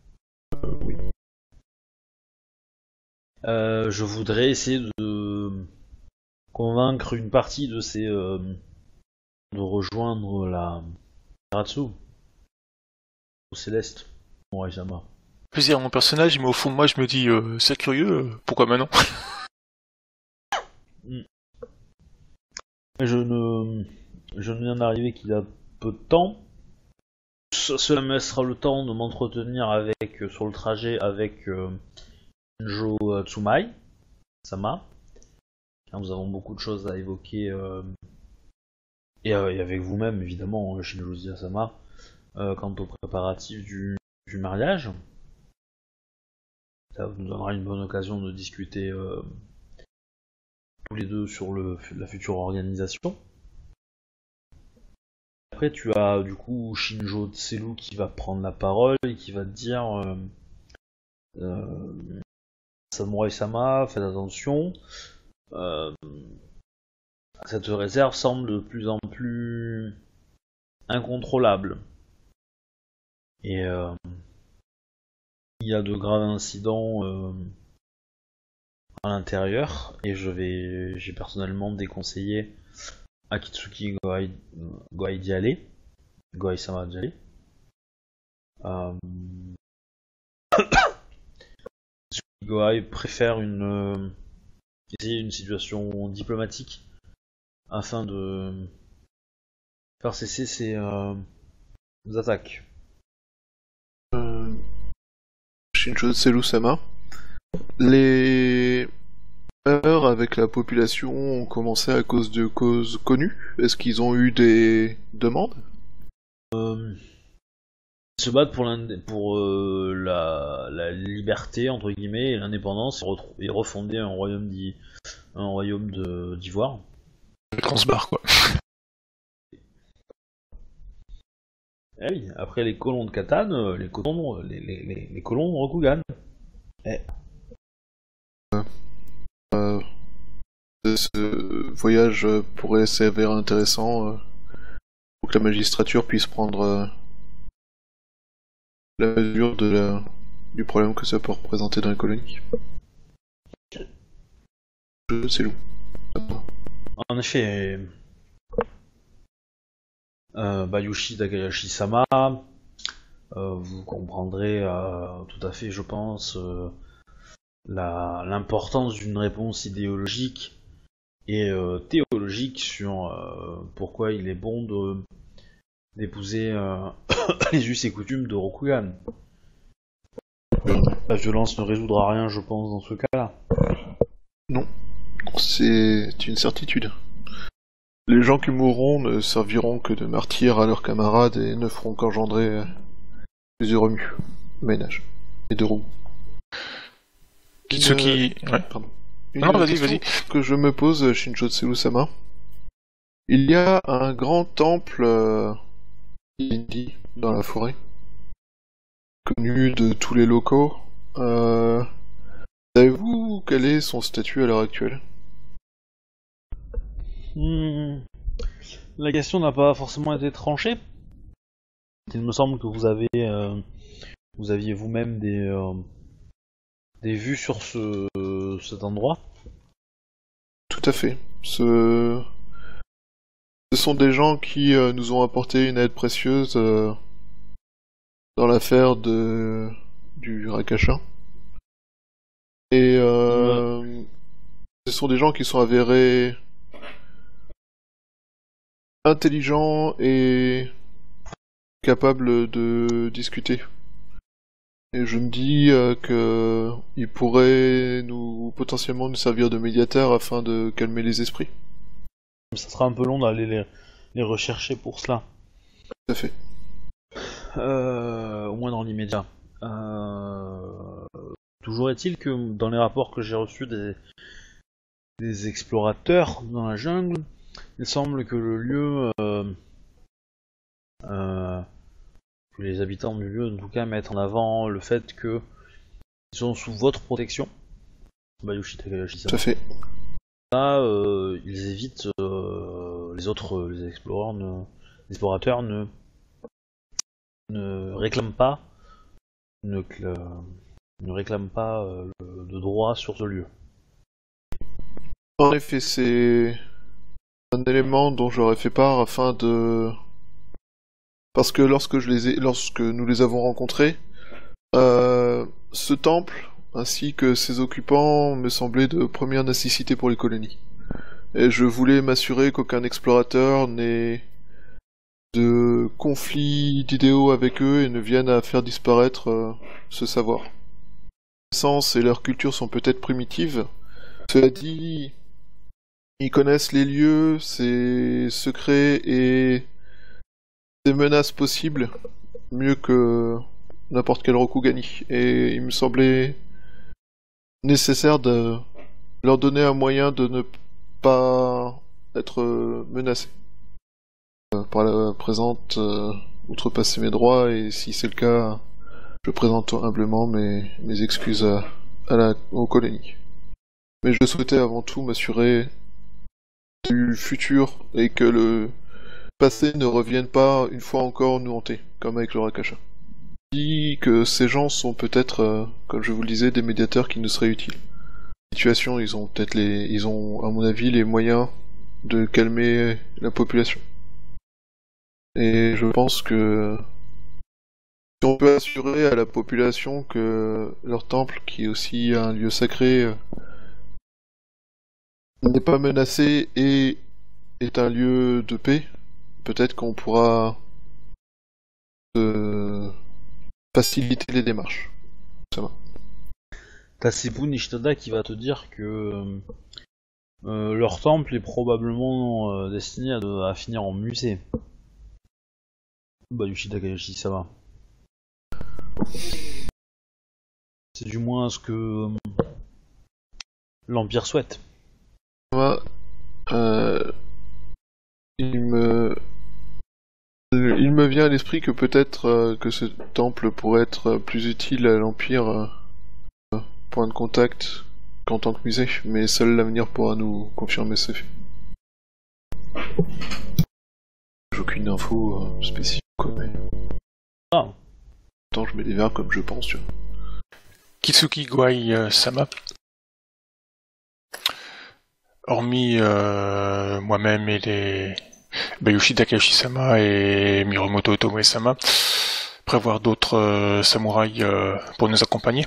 Euh, je voudrais essayer de convaincre une partie de ces euh, de rejoindre la Ratsu au Céleste, Morisama. Plaisir à mon personnage, mais au fond de moi je me dis, euh, c'est curieux, euh, pourquoi maintenant? Je ne, je ne viens d'arriver qu'il y a peu de temps. Ce- Cela me laissera le temps de m'entretenir avec sur le trajet avec euh, Shinjo Tsumai, Sama. Car nous avons beaucoup de choses à évoquer euh, et, euh, et avec vous-même évidemment, Shinjo Sama, euh, quant aux préparatifs du, du mariage. Ça nous donnera une bonne occasion de discuter euh, tous les deux sur le, la future organisation. Après, tu as du coup Shinjo Tselu qui va prendre la parole et qui va te dire euh, euh, Samurai-sama, faites attention. Euh, cette réserve semble de plus en plus incontrôlable. Et euh, il y a de graves incidents euh, à l'intérieur. Et je vais, j'ai personnellement déconseillé Akitsuki Goai, Goai d'y aller. Goai-sama d'y aller. Euh... Goai préfère une euh, essayer une situation diplomatique afin de faire cesser ces euh, attaques. Euh... Shinjo Tselu-sama. Les heures avec la population ont commencé à cause de causes connues. Est-ce qu'ils ont eu des demandes? Euh... Ils se battent pour, pour euh, la, la liberté entre guillemets et l'indépendance et, retrou- et refonder un royaume d'i- un royaume de- d'Ivoire. On se barre quoi. Eh oui, après les colons de Katane, euh, les colons, les, les, les, les colons de Rokugan. Eh. Euh, ce voyage pourrait s'avérer intéressant euh, pour que la magistrature puisse prendre euh, la mesure de la, du problème que ça peut représenter dans les colonies. Je sais loup. En effet, euh, Bayushi Takayashi-sama, euh, vous comprendrez euh, tout à fait, je pense, euh, la, l'importance d'une réponse idéologique et euh, théologique sur euh, pourquoi il est bon de d'épouser euh, les us et coutumes de Rokugan. La violence ne résoudra rien, je pense, dans ce cas-là. Non, c'est une certitude. Les gens qui mourront ne serviront que de martyrs à leurs camarades et ne feront qu'engendrer plus de remue, ménage et de roues. Kitsuki... Une... Ouais. Pardon. Une Non, vas-y, question vas-y. que je me pose, Shinjo Tselu-sama. Il y a un grand temple euh, Indi dans la forêt, connu de tous les locaux. Euh... Savez-vous quel est son statut à l'heure actuelle? Hmm. La question n'a pas forcément été tranchée. Il me semble que vous avez, euh, vous aviez vous-même des, euh, des vues sur ce, euh, cet endroit. Tout à fait. Ce, Ce sont des gens qui euh, nous ont apporté une aide précieuse euh, dans l'affaire de du Rakasha. Et euh, ouais. Ce sont des gens qui sont avérés intelligents et capables de discuter. Et je me dis euh, que ils pourraient nous potentiellement nous servir de médiateurs afin de calmer les esprits. Ça sera un peu long d'aller les, les rechercher pour cela. Tout à fait. Euh, au moins dans l'immédiat. Euh, toujours est-il que dans les rapports que j'ai reçus des, des explorateurs dans la jungle, il semble que le lieu, euh, euh, que les habitants du lieu en tout cas mettent en avant le fait que ils sont sous votre protection. Bayushi Takayashi-sama. Tout à fait. Là, euh, ils évitent euh, les autres, les explorateurs, ne, les explorateurs ne, ne réclament pas, ne, ne réclament pas euh, de droit sur ce lieu. En effet, c'est un élément dont j'aurais fait part afin de, parce que lorsque je les ai, lorsque nous les avons rencontrés, euh, ce temple ainsi que ses occupants me semblaient de première nécessité pour les colonies. Et je voulais m'assurer qu'aucun explorateur n'ait de conflit d'idéaux avec eux et ne vienne à faire disparaître euh, ce savoir. Leur sens et leur culture sont peut-être primitives. Cela dit, ils connaissent les lieux, ses secrets et ses menaces possibles mieux que n'importe quel Rokugani. Et il me semblait nécessaire de leur donner un moyen de ne pas être menacés. Euh, par la présente, euh, outrepasser mes droits, et si c'est le cas, je présente humblement mes, mes excuses à, à la, aux colonies. Mais je souhaitais avant tout m'assurer du futur et que le passé ne revienne pas une fois encore nous hanter, comme avec le Rakasha. Je dis que ces gens sont peut-être, euh, comme je vous le disais, des médiateurs qui nous seraient utiles. Situation, ils ont peut-être les, ils ont, à mon avis, les moyens de calmer la population. Et je pense que si on peut assurer à la population que leur temple, qui est aussi un lieu sacré, n'est pas menacé et est un lieu de paix, peut-être qu'on pourra euh, faciliter les démarches. Ça va. T'as Sepu Nishtada qui va te dire que euh, leur temple est probablement euh, destiné à, de, à finir en musée. Bayushi Takahashi, ça va. C'est du moins ce que euh, l'Empire souhaite. Moi, euh, il me, il me vient à l'esprit que peut-être euh, que ce temple pourrait être plus utile à l'Empire, euh, point de contact, qu'en tant que musée, mais seul l'avenir pourra nous confirmer ce fait. J'ai aucune info euh, spécifique, quoi, mais... Ah. Attends, je mets des verbes comme je pense, tu vois. Kitsuki Gwai euh, Sama. Hormis euh, moi-même et les Bayushi Takahashi Sama et Mirumoto Otomoe Sama, prévoir d'autres euh, samouraïs euh, pour nous accompagner.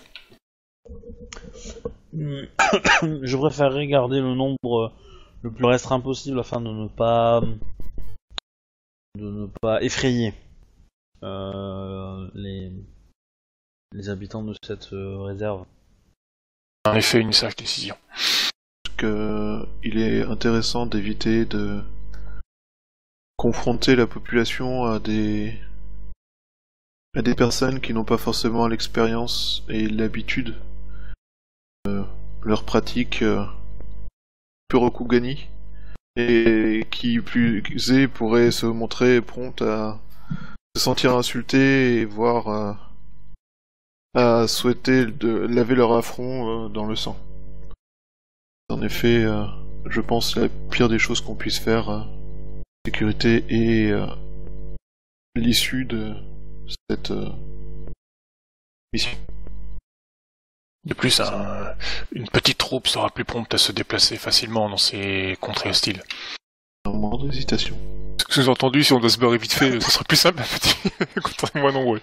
Je préférerais garder le nombre le plus restreint possible afin de ne pas de ne pas effrayer euh, les les habitants de cette euh, réserve. En effet, une sage décision. Que il est intéressant d'éviter de confronter la population à des à des personnes qui n'ont pas forcément l'expérience et l'habitude de leur pratique euh, Purokugani, et qui plus est pourraient se montrer promptes à se sentir insultés et voire euh, à souhaiter de laver leur affront euh, dans le sang. En effet, euh, je pense que la pire des choses qu'on puisse faire, euh, sécurité et euh, l'issue de cette euh, mission. De plus, un, une petite troupe sera plus prompte à se déplacer facilement dans ces contrées hostiles. Un moment d'hésitation. Sous-entendu, si on doit se barrer vite fait, ça sera plus simple, petit. Contre moi nombreux.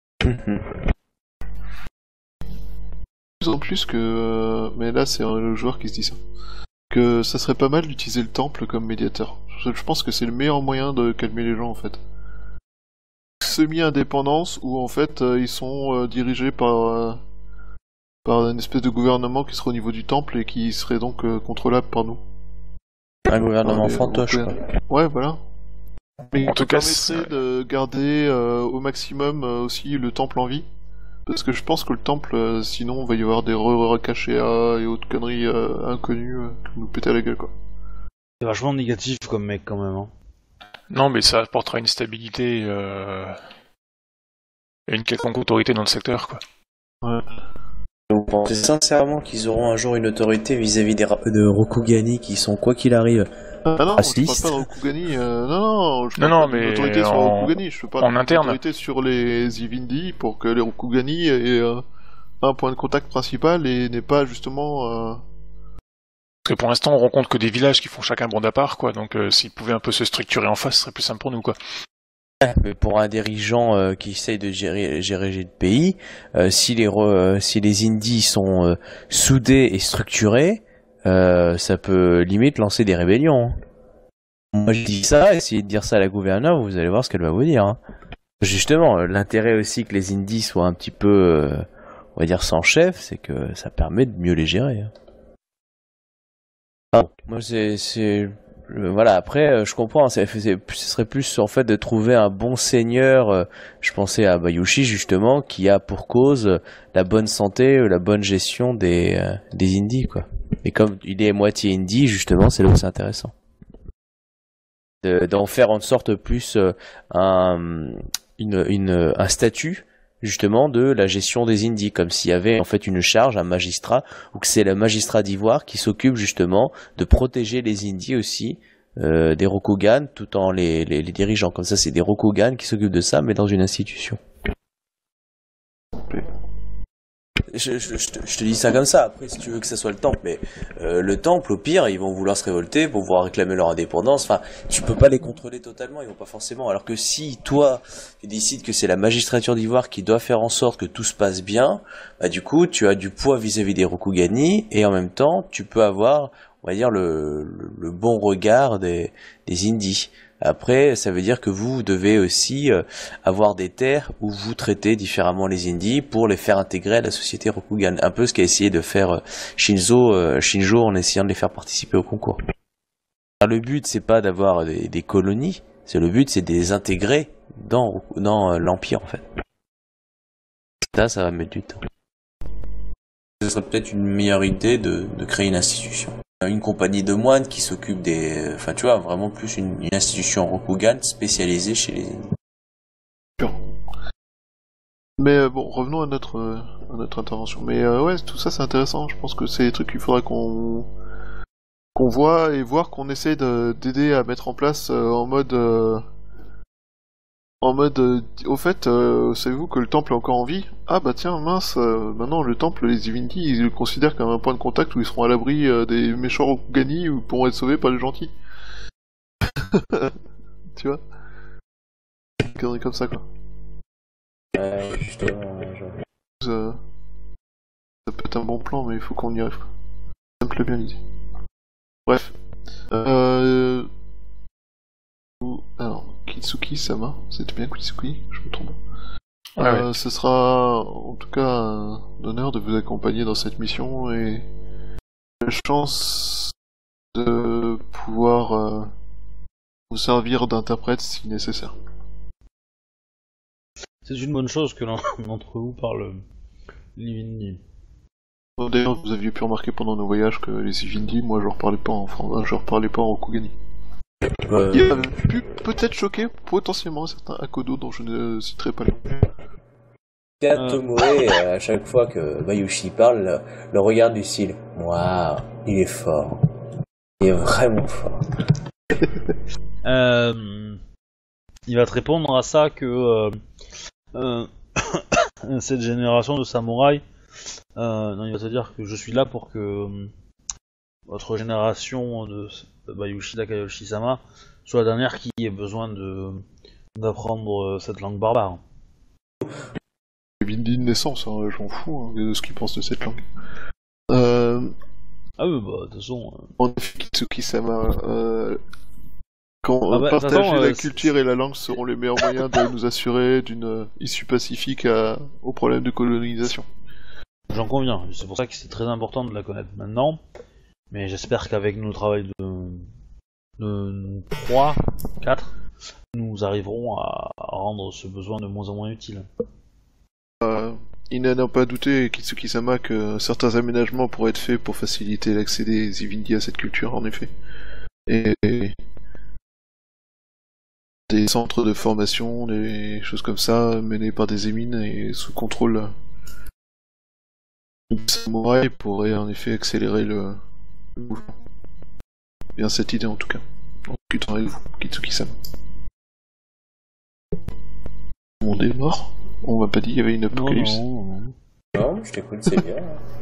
Plus en plus que... Euh, mais là, c'est le joueur qui se dit ça. Que ça serait pas mal d'utiliser le temple comme médiateur. Je, je pense que c'est le meilleur moyen de calmer les gens, en fait. Semi-indépendance, où en fait, euh, ils sont euh, dirigés par... Euh, par une espèce de gouvernement qui serait au niveau du temple et qui serait donc euh, contrôlable par nous. Un gouvernement Ah, fantoche, quoi. Ouais, voilà. Mais En il tout cas, permettrait de garder euh, au maximum euh, aussi le temple en vie. Parce que je pense que le temple, euh, sinon, il va y avoir des re-rakashéa et autres conneries euh, inconnues euh, qui vont nous péter à la gueule, quoi. C'est vachement négatif comme mec quand même. Hein. Non, mais ça apportera une stabilité euh... et une quelconque autorité dans le secteur, quoi. Ouais. vous pensez sincèrement qu'ils auront un jour une autorité vis-à-vis des ra- de Rokugani qui sont, quoi qu'il arrive, Ah non, je racistes? parle pas de Rokugani, euh, non, non, je Non, parle non, pas d'une mais autorité sur en- Rokugani, je parle en d'une interne. autorité sur les Ivindi pour que les Rokugani aient euh, un point de contact principal et n'aient pas justement... Euh... Parce que pour l'instant, on rencontre que des villages qui font chacun bande à part, quoi. Donc, euh, s'ils pouvaient un peu se structurer en face, ce serait plus simple pour nous, quoi. Mais pour un dirigeant euh, qui essaye de gérer, gérer le pays, euh, si les re- euh, si les indies sont euh, soudés et structurés, euh, ça peut limite lancer des rébellions. Moi je dis ça, essayez de dire ça à la gouverneure, vous allez voir ce qu'elle va vous dire. Hein. Justement, euh, l'intérêt aussi que les indies soient un petit peu, euh, on va dire, sans chef, c'est que ça permet de mieux les gérer. Hein. Ah, moi c'est... c'est... Euh, voilà, après, euh, je comprends, c'est, c'est, ce serait plus en fait de trouver un bon seigneur, euh, je pensais à Bayushi justement, qui a pour cause euh, la bonne santé, euh, la bonne gestion des, euh, des indies, quoi. Et comme il est moitié indie, justement, c'est là où c'est intéressant. De, d'en faire en sorte plus euh, un, une, une, un statut, justement, de la gestion des indies, comme s'il y avait en fait une charge, un magistrat, ou que c'est le magistrat d'Ivoire qui s'occupe justement de protéger les indies aussi euh, des Rokugan, tout en les, les, les dirigeant. Comme ça, c'est des Rokugan qui s'occupent de ça, mais dans une institution. Je, je, je, te, je te dis ça comme ça, après si tu veux que ça soit le temple, mais euh, le temple au pire ils vont vouloir se révolter pour pouvoir réclamer leur indépendance, enfin tu peux pas les contrôler totalement, ils vont pas forcément, alors que si toi tu décides que c'est la magistrature d'Ivoire qui doit faire en sorte que tout se passe bien, bah du coup tu as du poids vis-à-vis des Rokugani et en même temps tu peux avoir, on va dire, le, le, le bon regard des, des indies. Après, ça veut dire que vous, vous devez aussi euh, avoir des terres où vous traitez différemment les indies pour les faire intégrer à la société Rokugan. Un peu ce qu'a essayé de faire euh, Shinzo, euh, Shinjo en essayant de les faire participer au concours. Alors, le but, c'est pas d'avoir des, des colonies, c'est le but, c'est de les intégrer dans, dans euh, l'Empire, en fait. Ça, ça va mettre du temps. Ce serait peut-être une meilleure idée de, de créer une institution. Une compagnie de moines qui s'occupe des... Enfin, tu vois, vraiment plus une, une institution Rokugan spécialisée chez les... Mais euh, bon, revenons à notre, euh, à notre intervention. Mais euh, ouais, tout ça c'est intéressant, je pense que c'est des trucs qu'il faudrait qu'on qu'on voit et voir qu'on essaie de, d'aider à mettre en place euh, en mode... Euh... En mode, euh, au fait, euh, savez-vous que le temple est encore en vie? Ah bah tiens, mince, euh, maintenant le temple, les Ivindi, ils le considèrent comme un point de contact où ils seront à l'abri euh, des méchants Rokugani ou pourront être sauvés par les gentils. Tu vois? Une connerie comme ça, quoi. Ouais, justement, genre... Euh, ça peut être un bon plan, mais il faut qu'on y arrive. Ça me plaît bien l'idée. Bref. Euh... Alors, Kitsuki-sama, c'était bien Kitsuki, je me trompe. Ouais, euh, ouais. Ce sera en tout cas un honneur de vous accompagner dans cette mission et la chance de pouvoir euh, vous servir d'interprète si nécessaire. C'est une bonne chose que l'un d'entre vous parle l'Ivindi. Bon, d'ailleurs, vous aviez pu remarquer pendant nos voyages que les Ivindi, moi je leur parlais pas en français, je leur parlais pas en Rokugani. Euh... Il a pu peut-être choquer potentiellement certains Akodo dont je ne citerai pas le nom. Tomoe, euh, à chaque fois que Bayushi parle, le, le regard du style. Waouh, il est fort. Il est vraiment fort. euh, il va te répondre à ça que euh, euh, cette génération de samouraïs, euh, non, il va te dire que je suis là pour que euh, votre génération de Bayushi Takayoshi-sama soit la dernière qui ait besoin de d'apprendre cette langue barbare. Les Ivindi de naissance, hein, j'en fous hein, de ce qu'ils pensent de cette langue. Euh... Ah oui, bah de toute façon... Euh... En effet, Kitsuki-sama, euh... quand ah bah, partager façon, la euh, culture et la langue seront les meilleurs moyens de nous assurer d'une euh, issue pacifique à... au problème de colonisation. J'en conviens, c'est pour ça que c'est très important de la connaître maintenant, mais j'espère qu'avec nos travaux de, de trois, quatre, nous arriverons à rendre ce besoin de moins en moins utile. Euh, il n'a pas douté, Kitsuki-sama, que certains aménagements pourraient être faits pour faciliter l'accès des Ivindi à cette culture, en effet. Et des centres de formation, des choses comme ça, menés par des émines et sous contrôle Le samouraï pourrait en effet accélérer le, le mouvement. Bien cette idée en tout cas. En discutant avec vous, Kitsuki-san. Tout le monde est mort. On m'a pas dit qu'il y avait une apocalypse. Non, non, non. Non, je t'écoute, c'est bien.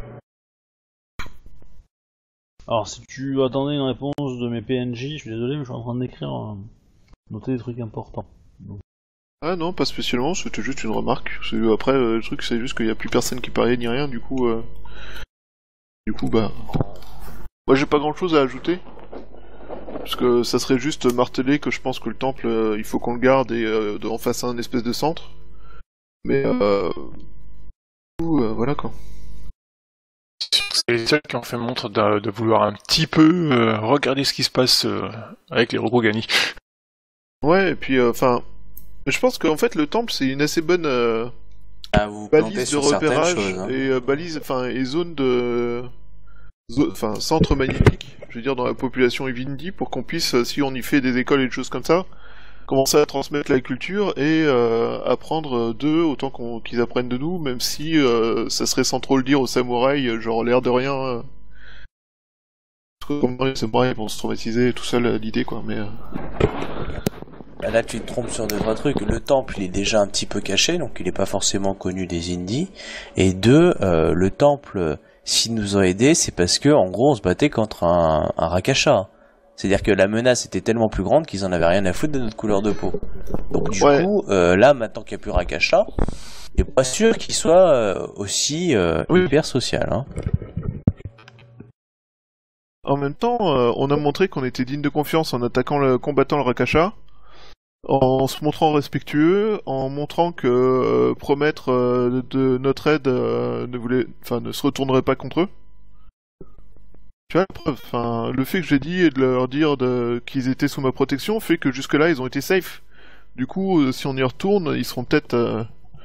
Alors, si tu attendais une réponse de mes P N J, je suis désolé, mais je suis en train d'écrire, euh, noter des trucs importants. Donc. Ah non, pas spécialement, c'était juste une remarque. C'est- Après, euh, le truc, c'est juste qu'il y a plus personne qui parlait ni rien, du coup... Euh... Du coup, bah... Moi, j'ai pas grand-chose à ajouter. Parce que ça serait juste marteler que je pense que le temple, euh, il faut qu'on le garde et euh, en fasse un espèce de centre. Mais, euh... Du coup, euh, voilà, quoi. C'est les seuls qui ont fait montre de, de vouloir un petit peu euh, regarder ce qui se passe euh, avec les Rokugani. Ouais, et puis, enfin... je pense qu'en fait, le temple, c'est une assez bonne... Euh... Ah, vous vous plantez balise de sur certaines repérage choses. Hein. et euh, balise, enfin, et zone de... Enfin, centre magnétique, je veux dire, dans la population Evindi, pour qu'on puisse, euh, si on y fait des écoles et des choses comme ça, commencer à transmettre la culture et euh, apprendre d'eux autant qu'on, qu'ils apprennent de nous, même si euh, ça serait sans trop le dire aux samouraïs, genre l'air de rien. Euh... Comme les samouraïs vont se traumatiser tout seul à l'idée, quoi, mais... Euh... Là, tu te trompes sur deux, trois trucs. Le temple, il est déjà un petit peu caché, donc il est pas forcément connu des Indies. Et deux, euh, le temple, s'il nous a aidés, c'est parce que, en gros, on se battait contre un, un Rakasha. C'est-à-dire que la menace était tellement plus grande qu'ils en avaient rien à foutre de notre couleur de peau. Donc du Ouais. coup, euh, là, maintenant qu'il n'y a plus Rakasha, il n'est pas sûr qu'il soit euh, aussi euh, Oui. hyper social. Hein. En même temps, euh, on a montré qu'on était digne de confiance en attaquant le combattant le Rakasha, en se montrant respectueux, en montrant que euh, promettre euh, de notre aide euh, ne voulait, enfin, ne se retournerait pas contre eux. Tu vois, la preuve, enfin, le fait que j'ai dit et de leur dire de, qu'ils étaient sous ma protection fait que jusque-là ils ont été safe. Du coup, euh, si on y retourne, ils seront peut-être euh,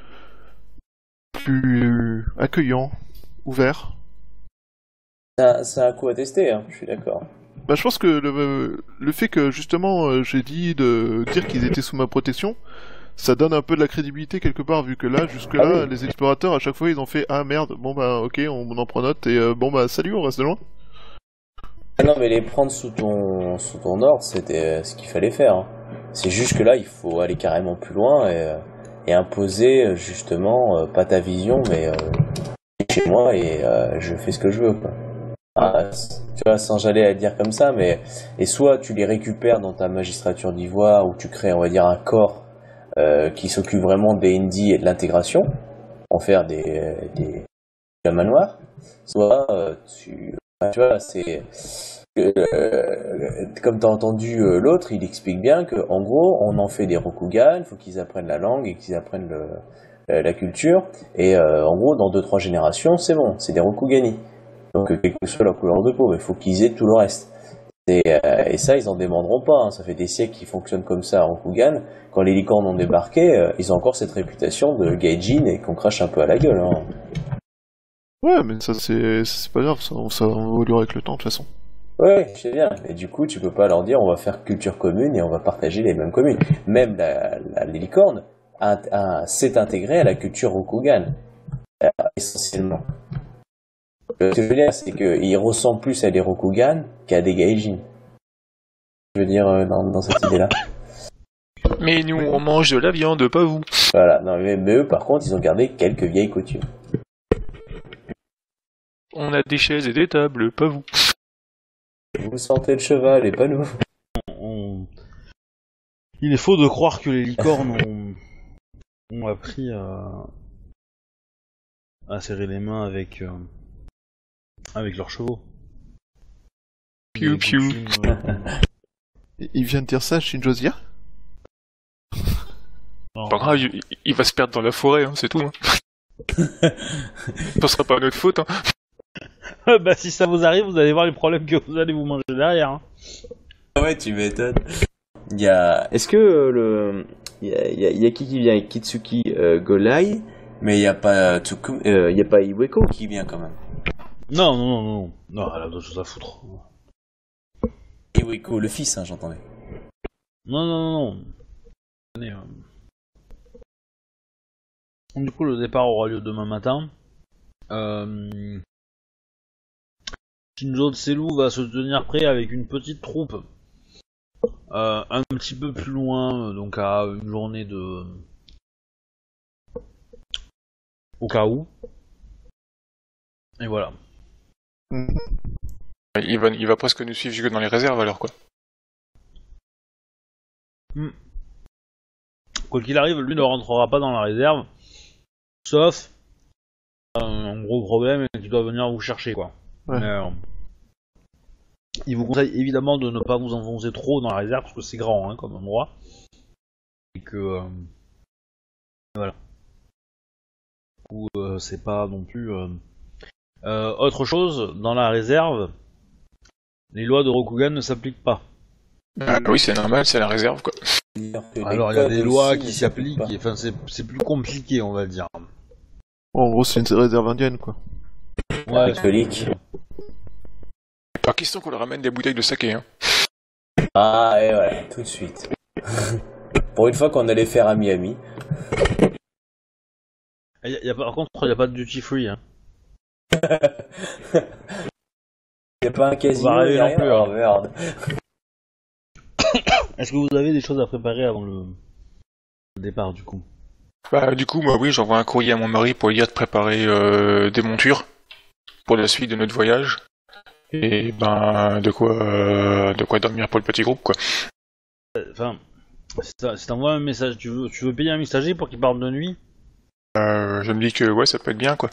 plus accueillants, ouverts. C'est un, c'est un coup à tester, hein, je suis d'accord. Bah, je pense que le, le fait que justement euh, j'ai dit de dire qu'ils étaient sous ma protection, ça donne un peu de la crédibilité quelque part, vu que là, jusque-là, Ah oui. les explorateurs à chaque fois ils ont fait ah merde, bon bah ok, on en prend note et euh, bon bah salut, on reste de loin. Ah non, mais les prendre sous ton, sous ton ordre, c'était ce qu'il fallait faire. Hein. C'est juste que là, il faut aller carrément plus loin et, et imposer justement, euh, pas ta vision, mais euh, chez moi et euh, je fais ce que je veux. Quoi. Ah, tu vois, sans j'allais à le dire comme ça, mais et soit tu les récupères dans ta magistrature d'ivoire où tu crées, on va dire, un corps euh, qui s'occupe vraiment des indies et de l'intégration, en faire des des, des manoirs, soit euh, tu tu vois, c'est euh, comme t'as entendu euh, l'autre, il explique bien que en gros, on en fait des Rokugan, faut qu'ils apprennent la langue et qu'ils apprennent le, euh, la culture, et euh, en gros, dans deux trois générations, c'est bon, c'est des Rokugani. Donc, euh, quelle que soit leur couleur de peau, il faut qu'ils aient tout le reste. Et, euh, et ça, ils en demanderont pas. Hein. Ça fait des siècles qu'ils fonctionnent comme ça à Rokugan. Quand les licornes ont débarqué, euh, ils ont encore cette réputation de gaijin et qu'on crache un peu à la gueule. Hein. Ouais, mais ça c'est c'est pas grave, ça, ça évoluera avec le temps de toute façon. Ouais, je sais bien. Et du coup, tu peux pas leur dire on va faire culture commune et on va partager les mêmes communes. Même la, la, les licornes a, a, s'est intégrée à la culture Rokugan, euh, essentiellement. Ce que je veux dire, c'est qu'ils ressemblent plus à des Rokugan qu'à des gaijin. Je veux dire, euh, dans, dans cette idée-là. Mais nous, on mange de la viande, pas vous. Voilà. Non, mais, mais eux, par contre, ils ont gardé quelques vieilles coutumes. On a des chaises et des tables, pas vous. Vous sentez le cheval et pas nous. On- Il est faux de croire que les licornes ont, ont appris à... à serrer les mains avec, euh, avec leurs chevaux. Piou, Des piou. coutumes, euh, Il vient de dire ça, Shinjo Zia. non. Pas grave, il, il va se perdre dans la forêt, hein, c'est tout. Hein. Ce sera pas notre faute. Hein. Bah si ça vous arrive, vous allez voir les problèmes que vous allez vous manger derrière. Hein. Ouais, tu m'étonnes. Il y a... Est-ce que euh, le... Il y a, il y a, il y a qui qui vient? Kitsuki euh, Golai, mais il n'y a pas Tsuku... euh, il y a pas Iweko qui vient quand même. Non, non, non, non. Non, elle a d'autres choses à foutre. Iweko, le fils, hein, j'entendais. Non, non, non, non. Allez, euh... Du coup, le départ aura lieu demain matin. Euh... Shinjo Tselou va se tenir prêt avec une petite troupe euh, un petit peu plus loin, donc à une journée de... au cas où. Et voilà. Il va, il va presque nous suivre jusque dans les réserves alors quoi. Hmm. Quoi qu'il arrive, lui ne rentrera pas dans la réserve, sauf un gros problème et qu'il doit venir vous chercher quoi. Ouais. Mais, euh, il vous conseille évidemment de ne pas vous enfoncer trop dans la réserve parce que c'est grand hein, comme endroit. Et que euh, voilà. Ou euh, c'est pas non plus. Euh... Euh, autre chose, dans la réserve, les lois de Rokugan ne s'appliquent pas. Ah oui, c'est normal, c'est la réserve quoi. Alors il y a des lois qui s'y appliquent, et, enfin c'est, c'est plus compliqué on va dire. En gros, c'est une réserve indienne quoi. Ouais, Catholique. Pas question qu'on leur ramène des bouteilles de saké hein. Ah, et voilà, tout de suite. Pour une fois qu'on allait faire à Miami. y a, y a, par contre, il n'y a pas de duty free. Hein. Y'a pas un casino, On va arriver y'a non plus, rien. hein. Oh, merde. Est-ce que vous avez des choses à préparer avant le, le départ du coup? Bah du coup moi oui j'envoie un courrier à mon mari pour lui dire de préparer euh, des montures pour la suite de notre voyage. Et ben de quoi euh, de quoi dormir pour le petit groupe quoi. Enfin, si t'envoies un message, tu veux, tu veux payer un messager pour qu'il parte de nuit? Euh, je me dis que ouais ça peut être bien quoi.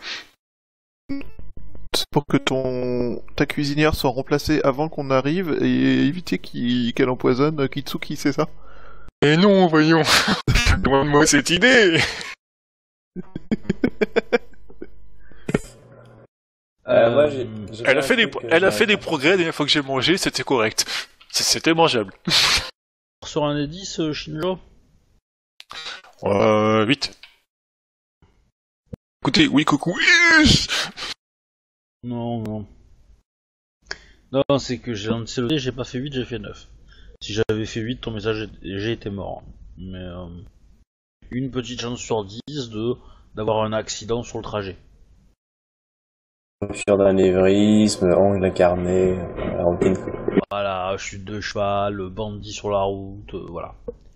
C'est pour que ton ta cuisinière soit remplacée avant qu'on arrive et éviter qu'il... qu'elle empoisonne Kitsuki, c'est ça? Et non voyons. Loin de moi cette idée. Euh, moi, j'ai, j'ai Elle a pas fait un des truc, elle a euh, fait des progrès la dernière fois que j'ai mangé, c'était correct. C'était mangeable. Sur un des dix, euh, Shinjo? Euh huit. Écoutez, oui coucou. Non, non. Non, c'est que j'ai lancé le dé, j'ai pas fait huit, j'ai fait neuf. Si j'avais fait huit, ton message j'ai été mort. Mais euh, une petite chance sur dix de d'avoir un accident sur le trajet. Rupture d'anévrisme, ongle incarné, la routine. Voilà, chute de cheval, bandit sur la route, euh, voilà.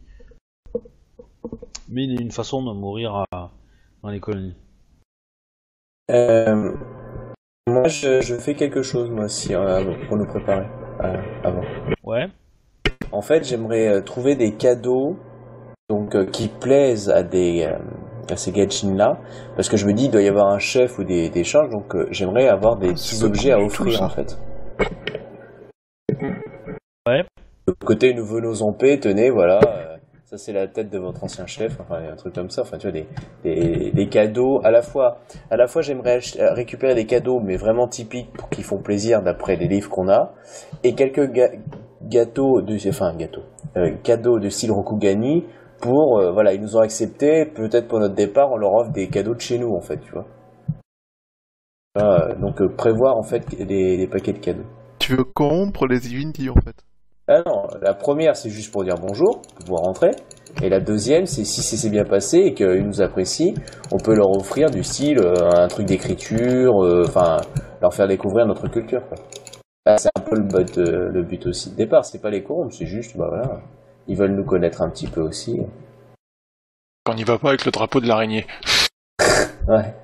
Mais il y a une façon de mourir à, dans les colonies. Euh, moi, je, je fais quelque chose, moi aussi, euh, pour nous préparer, euh, avant. Ouais. En fait, j'aimerais euh, trouver des cadeaux donc euh, qui plaisent à des euh, à ces gaijins-là, parce que je me dis, il doit y avoir un chef ou des, des charges, donc euh, j'aimerais avoir des C'est petits pas objets con à du tout, offrir, ça. en fait. Ouais. De côté, nous venons en paix, tenez, voilà, euh, ça c'est la tête de votre ancien chef, enfin un truc comme ça, enfin tu vois, des, des, des cadeaux, à la fois, à la fois j'aimerais ach- récupérer des cadeaux, mais vraiment typiques, pour qu'ils font plaisir d'après les livres qu'on a, et quelques ga- gâteaux, de, enfin gâteaux, euh, cadeaux de style Rokugani, pour, euh, voilà, ils nous ont accepté, peut-être pour notre départ, on leur offre des cadeaux de chez nous, en fait, tu vois. Euh, donc euh, prévoir, en fait, des, des paquets de cadeaux. Tu veux corrompre les Divinity en fait. Ah non, la première c'est juste pour dire bonjour, pour pouvoir rentrer. Et la deuxième c'est si c'est bien passé et qu'ils nous apprécient, on peut leur offrir du style euh, un truc d'écriture, enfin euh, leur faire découvrir notre culture. Quoi. Là, c'est un peu le but, euh, le but aussi de départ, c'est pas les corrompre, c'est juste, bah voilà, ils veulent nous connaître un petit peu aussi. Quand on n'y va pas avec le drapeau de l'araignée. Ouais.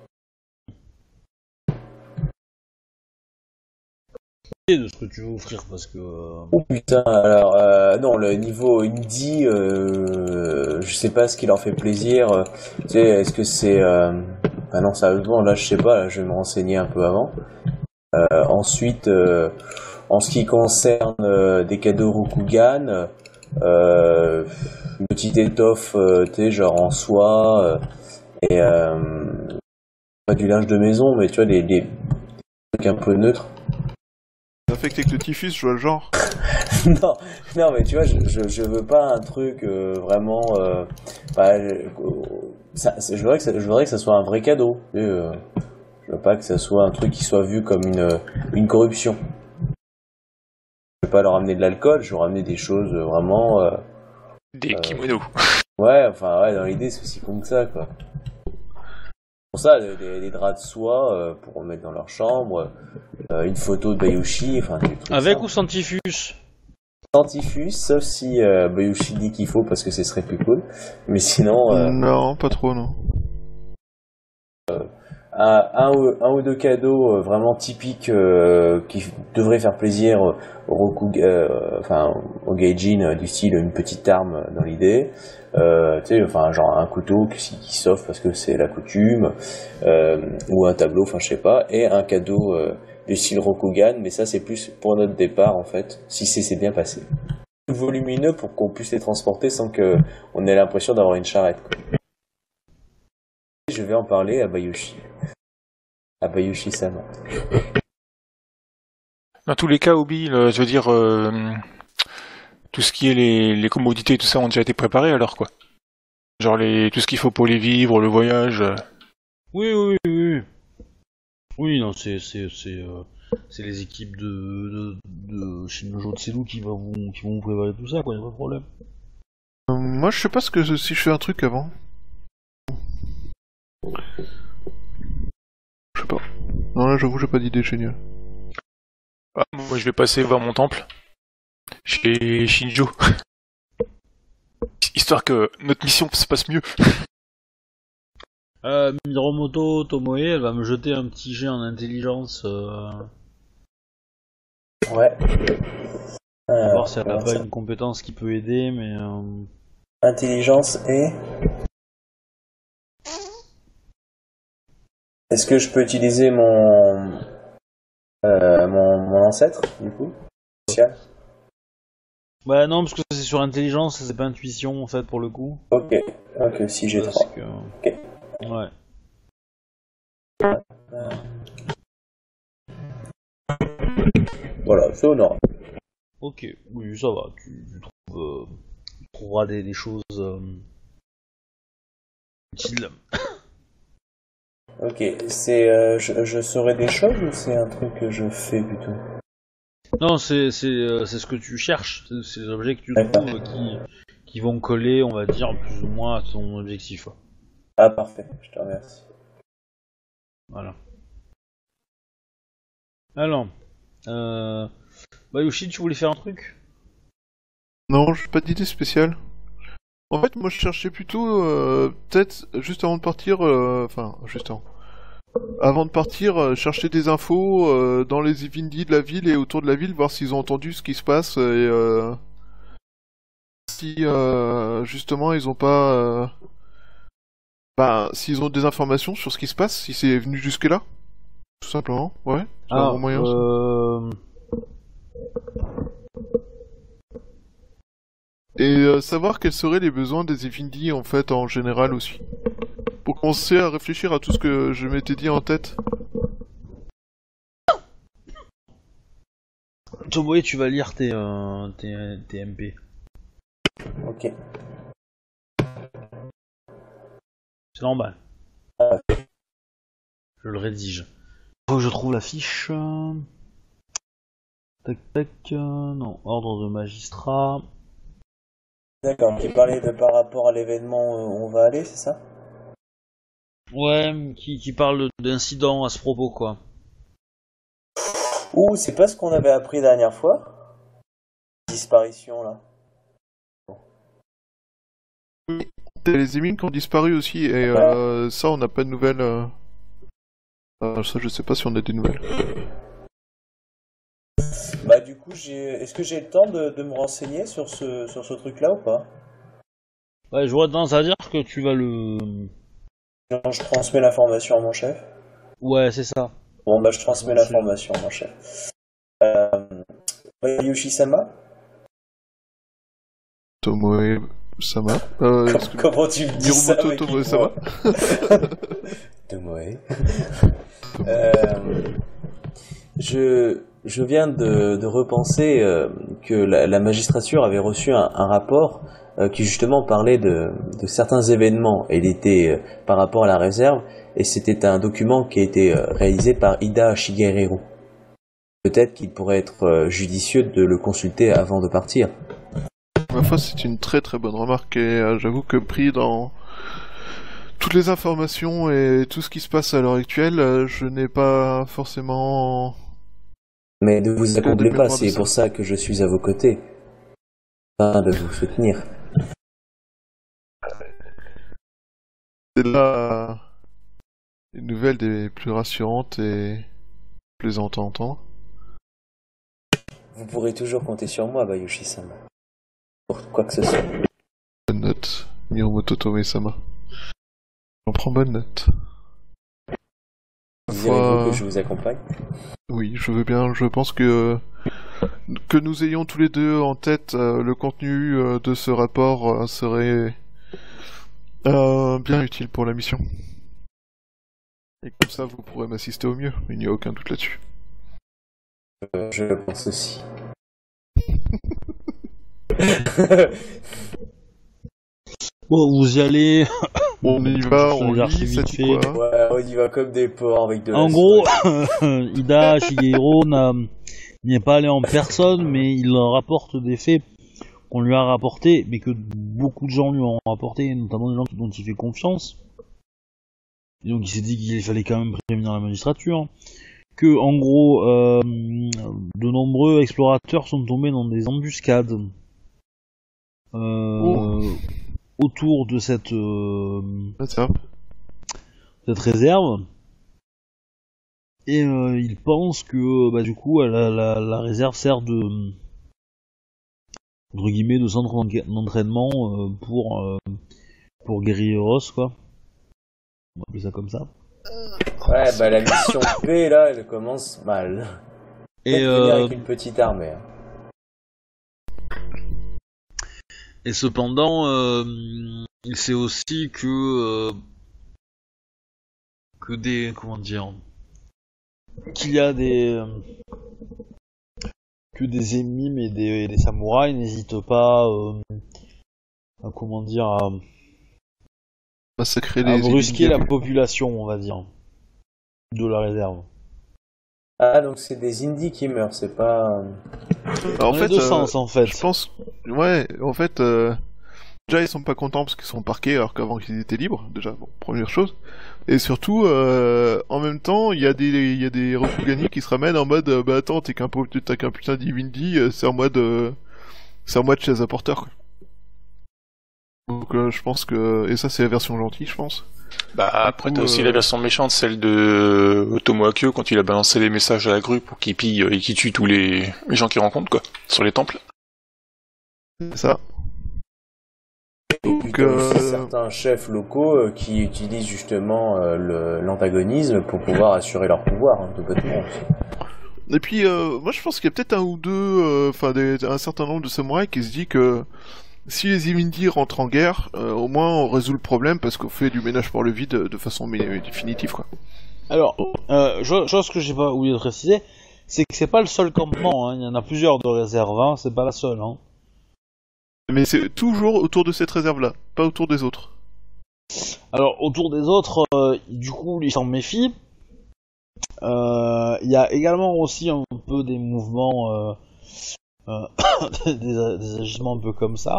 De ce que tu veux offrir parce que. Euh... Oh putain, alors euh, non, le niveau indie, euh, je sais pas ce qui leur fait plaisir. euh, Tu sais, est-ce que c'est... Euh... Ah non, sérieusement, là je sais pas, là, je vais me renseigner un peu avant. Euh, ensuite, euh, en ce qui concerne euh, des cadeaux Rokugan, euh, une petite étoffe, euh, tu sais, genre en soie, euh, et euh, pas du linge de maison, mais tu vois, des, des trucs un peu neutres. Infecté avec le typhus, je vois le genre. non, non, mais tu vois, je, je, je veux pas un truc euh, vraiment. Euh, bah, je, ça, je, voudrais que ça, je voudrais que ça soit un vrai cadeau. Et, euh, je veux pas que ça soit un truc qui soit vu comme une, une corruption. Je vais pas leur amener de l'alcool, je vais leur amener des choses vraiment. Euh, Des euh, kimonos. ouais, enfin, ouais, dans l'idée, c'est aussi con que ça, quoi. Pour ça, des, des draps de soie euh, pour mettre dans leur chambre, euh, une photo de Bayushi, enfin des trucs Avec ça. ou sans typhus? Sans typhus, sauf si euh, Bayushi dit qu'il faut parce que ce serait plus cool. Mais sinon... Euh, non, pas trop, non. Un, un, ou, un ou deux cadeaux euh, vraiment typiques euh, qui devraient faire plaisir au, Roku, euh, enfin, au Gaijin, euh, du style une petite arme euh, dans l'idée, euh, tu sais, enfin genre un couteau qui, qui s'offre parce que c'est la coutume, euh, ou un tableau, enfin je sais pas, et un cadeau euh, du style Rokugan, mais ça c'est plus pour notre départ en fait, si c'est, c'est bien passé. Volumineux pour qu'on puisse les transporter sans que on ait l'impression d'avoir une charrette, quoi. Je vais en parler à Bayushi. À Bayushi-sama. Dans tous les cas, Obi, le- je veux dire, euh, tout ce qui est les, les commodités et tout ça ont déjà été préparés alors quoi. Genre les, tout ce qu'il faut pour les vivres, le voyage. euh. Oui, oui, oui, oui. Oui, non, c'est c'est c'est euh, c'est les équipes de de, de Shinjo Tselu qui vont vous qui vont vous préparer tout ça, quoi. Y a pas de problème. Euh, moi, je sais pas ce que si je fais un truc avant. Je sais pas. Non, là, j'avoue, j'ai pas d'idée géniale. Ah, moi, je vais passer voir mon temple chez Shinjo, histoire que notre mission se passe mieux. Euh, Miromoto Tomoe, elle va me jeter un petit jet en intelligence. Euh... Ouais. On va Alors, voir si elle a comment pas ça une compétence qui peut aider, mais. Euh... Intelligence et... Est-ce que je peux utiliser mon... Euh, mon, mon ancêtre, du coup Social. Bah non, parce que c'est sur intelligence, c'est pas intuition en fait pour le coup. Ok, ok, si j'ai Parce trois. que... Ok. Ouais. Voilà, c'est honorable. Ok, oui, ça va. Tu, tu, trouves, euh, tu trouveras des, des choses euh, utiles. Ok, c'est... Euh, je, je saurai des choses ou c'est un truc que je fais plutôt? Non, c'est c'est euh, c'est ce que tu cherches. C'est, c'est les objets que tu D'accord. trouves qui qui vont coller, on va dire, plus ou moins à ton objectif. Ah, parfait, je te remercie. Voilà. Alors, euh... bah Yoshi, tu voulais faire un truc? Non, j'ai pas d'idée spéciale. En fait, moi, je cherchais plutôt, euh, peut-être, juste avant de partir, euh, enfin, juste avant. Avant de partir, euh, chercher des infos euh, dans les Ivindi de la ville et autour de la ville, voir s'ils ont entendu ce qui se passe et euh, si, euh, justement, ils ont pas... Euh... Bah, s'ils ont des informations sur ce qui se passe, si c'est venu jusque-là. Tout simplement, ouais. C'est un bon moyen, ça. euh... Et euh, savoir quels seraient les besoins des Ivindi en fait en général aussi. Pour commencer à réfléchir à tout ce que je m'étais dit en tête. Tomoe, tu vas lire tes, euh, tes, tes M P. Ok. C'est normal. Ah. Je le rédige. Faut que je trouve la fiche. Tac tac. Euh, non, ordre de magistrat. D'accord, qui parlait de par rapport à l'événement où on va aller, c'est ça? Ouais, qui, qui parle d'incidents à ce propos, quoi. Ouh, c'est pas ce qu'on avait appris la dernière fois? Disparition, là. Il y a les émines qui ont disparu aussi, et euh, ça, on n'a pas de nouvelles. Euh... Euh, ça, je sais pas si on a des nouvelles. Bah du coup, j'ai... est-ce que j'ai le temps de, de me renseigner sur ce, sur ce truc-là ou pas? Ouais, j'aurais tendance à dire que tu vas le... Genre, je transmets l'information à mon chef? Ouais, c'est ça. Bon, bah je transmets Bon, l'information à mon chef. Euh... Bayushi-sama? Tomoe Sama. Euh, Com- que... Comment tu me dis ça, Miromoto mec, Tomoe il Sama. Tomoe. euh... Je... Je viens de, de repenser euh, que la, la magistrature avait reçu un, un rapport euh, qui justement parlait de, de certains événements. Et il était euh, par rapport à la réserve, et c'était un document qui a été euh, réalisé par Ida Shigeru. Peut-être qu'il pourrait être euh, judicieux de le consulter avant de partir. Ma foi, c'est une très très bonne remarque, et euh, j'avoue que pris dans toutes les informations et tout ce qui se passe à l'heure actuelle, euh, je n'ai pas forcément... Mais ne vous de accablez pas, mémoire de c'est ça. pour ça que je suis à vos côtés. Afin de vous soutenir. C'est là une nouvelle des plus rassurantes et plaisantes à entendre. Vous pourrez toujours compter sur moi, Bayushi-sama. Pour quoi que ce soit. Bonne note, Miyamoto Tome-sama. J'en prends bonne note. Désirez-vous Fois- que je vous accompagne? Oui, je veux bien. Je pense que que nous ayons tous les deux en tête euh, le contenu euh, de ce rapport euh, serait euh, bien utile pour la mission. Et comme ça, vous pourrez m'assister au mieux. Il n'y a aucun doute là-dessus. Euh, je le pense aussi. Bon, vous y allez. On y va, Je on vais dire lit, vite ça dit fait. quoi? Ouais, on y va comme des porcs avec de la En gros, Ida Shigehiro n'a- n'y est pas allé en personne, mais il rapporte des faits qu'on lui a rapportés, mais que beaucoup de gens lui ont rapporté, notamment des gens dont il fait confiance. Et donc il s'est dit qu'il fallait quand même prévenir la magistrature. Que, en gros, euh, de nombreux explorateurs sont tombés dans des embuscades euh, Oh. autour de cette, euh, Ah, ça. cette réserve. Et euh, il pense que bah, du coup la, la, la réserve sert de entre guillemets de centre d'entraînement euh, pour euh, pour guerrilleros quoi. On va appeler ça comme ça. Ouais, bah la mission P, là, elle commence mal. Et Peut-être venir euh, avec une petite armée. hein. et cependant euh, il sait aussi que euh, que des comment dire qu'il y a des euh, que des ennemis mais des, des samouraïs n'hésitent pas euh, à comment dire à, Massacrer à les brusquer la Indiens. population on va dire de la réserve. Ah, donc c'est des indies qui meurent, c'est pas... Alors, en Dans les fait, deux euh, sens en fait. je pense... Ouais, en fait... Euh... Déjà, ils sont pas contents parce qu'ils sont parqués alors qu'avant qu'ils étaient libres, déjà, bon, première chose. Et surtout, euh, en même temps, il y a des, il y a des Rokugani qui se ramènent en mode, euh, bah attends, t'es qu'un, pauvre- t'as qu'un putain d'Ivindi, euh, c'est en mode, euh, c'est en mode chaise à porteur, quoi. Donc, euh, je pense que, et ça, c'est la version gentille, je pense. Bah après coup, t'as aussi euh, la version méchante, celle de Otomo Akio quand il a balancé les messages à la grue pour qu'il pille et qu'il tue tous les... les gens qu'il rencontre quoi, sur les temples. C'est ça. Et puis Donc, t'as aussi euh, certains chefs locaux euh, qui utilisent justement euh, le- l'antagonisme pour pouvoir assurer leur pouvoir, hein, tout bêtement aussi. Et puis, euh, moi, je pense qu'il y a peut-être un ou deux, euh, enfin, des- un certain nombre de samouraïs qui se dit que si les Ivindi rentrent en guerre, euh, au moins on résout le problème parce qu'on fait du ménage pour le vide de façon mé- définitive, quoi. Alors, euh, cho- chose que j'ai pas oublié de préciser, c'est que c'est pas le seul campement, hein. Il y en a plusieurs de réserves, hein. C'est pas la seule. Hein. Mais c'est toujours autour de cette réserve-là, pas autour des autres. Alors autour des autres, euh, du coup, ils s'en méfient. Euh, Il y a également aussi un peu des mouvements, euh, euh, des, des agissements un peu comme ça.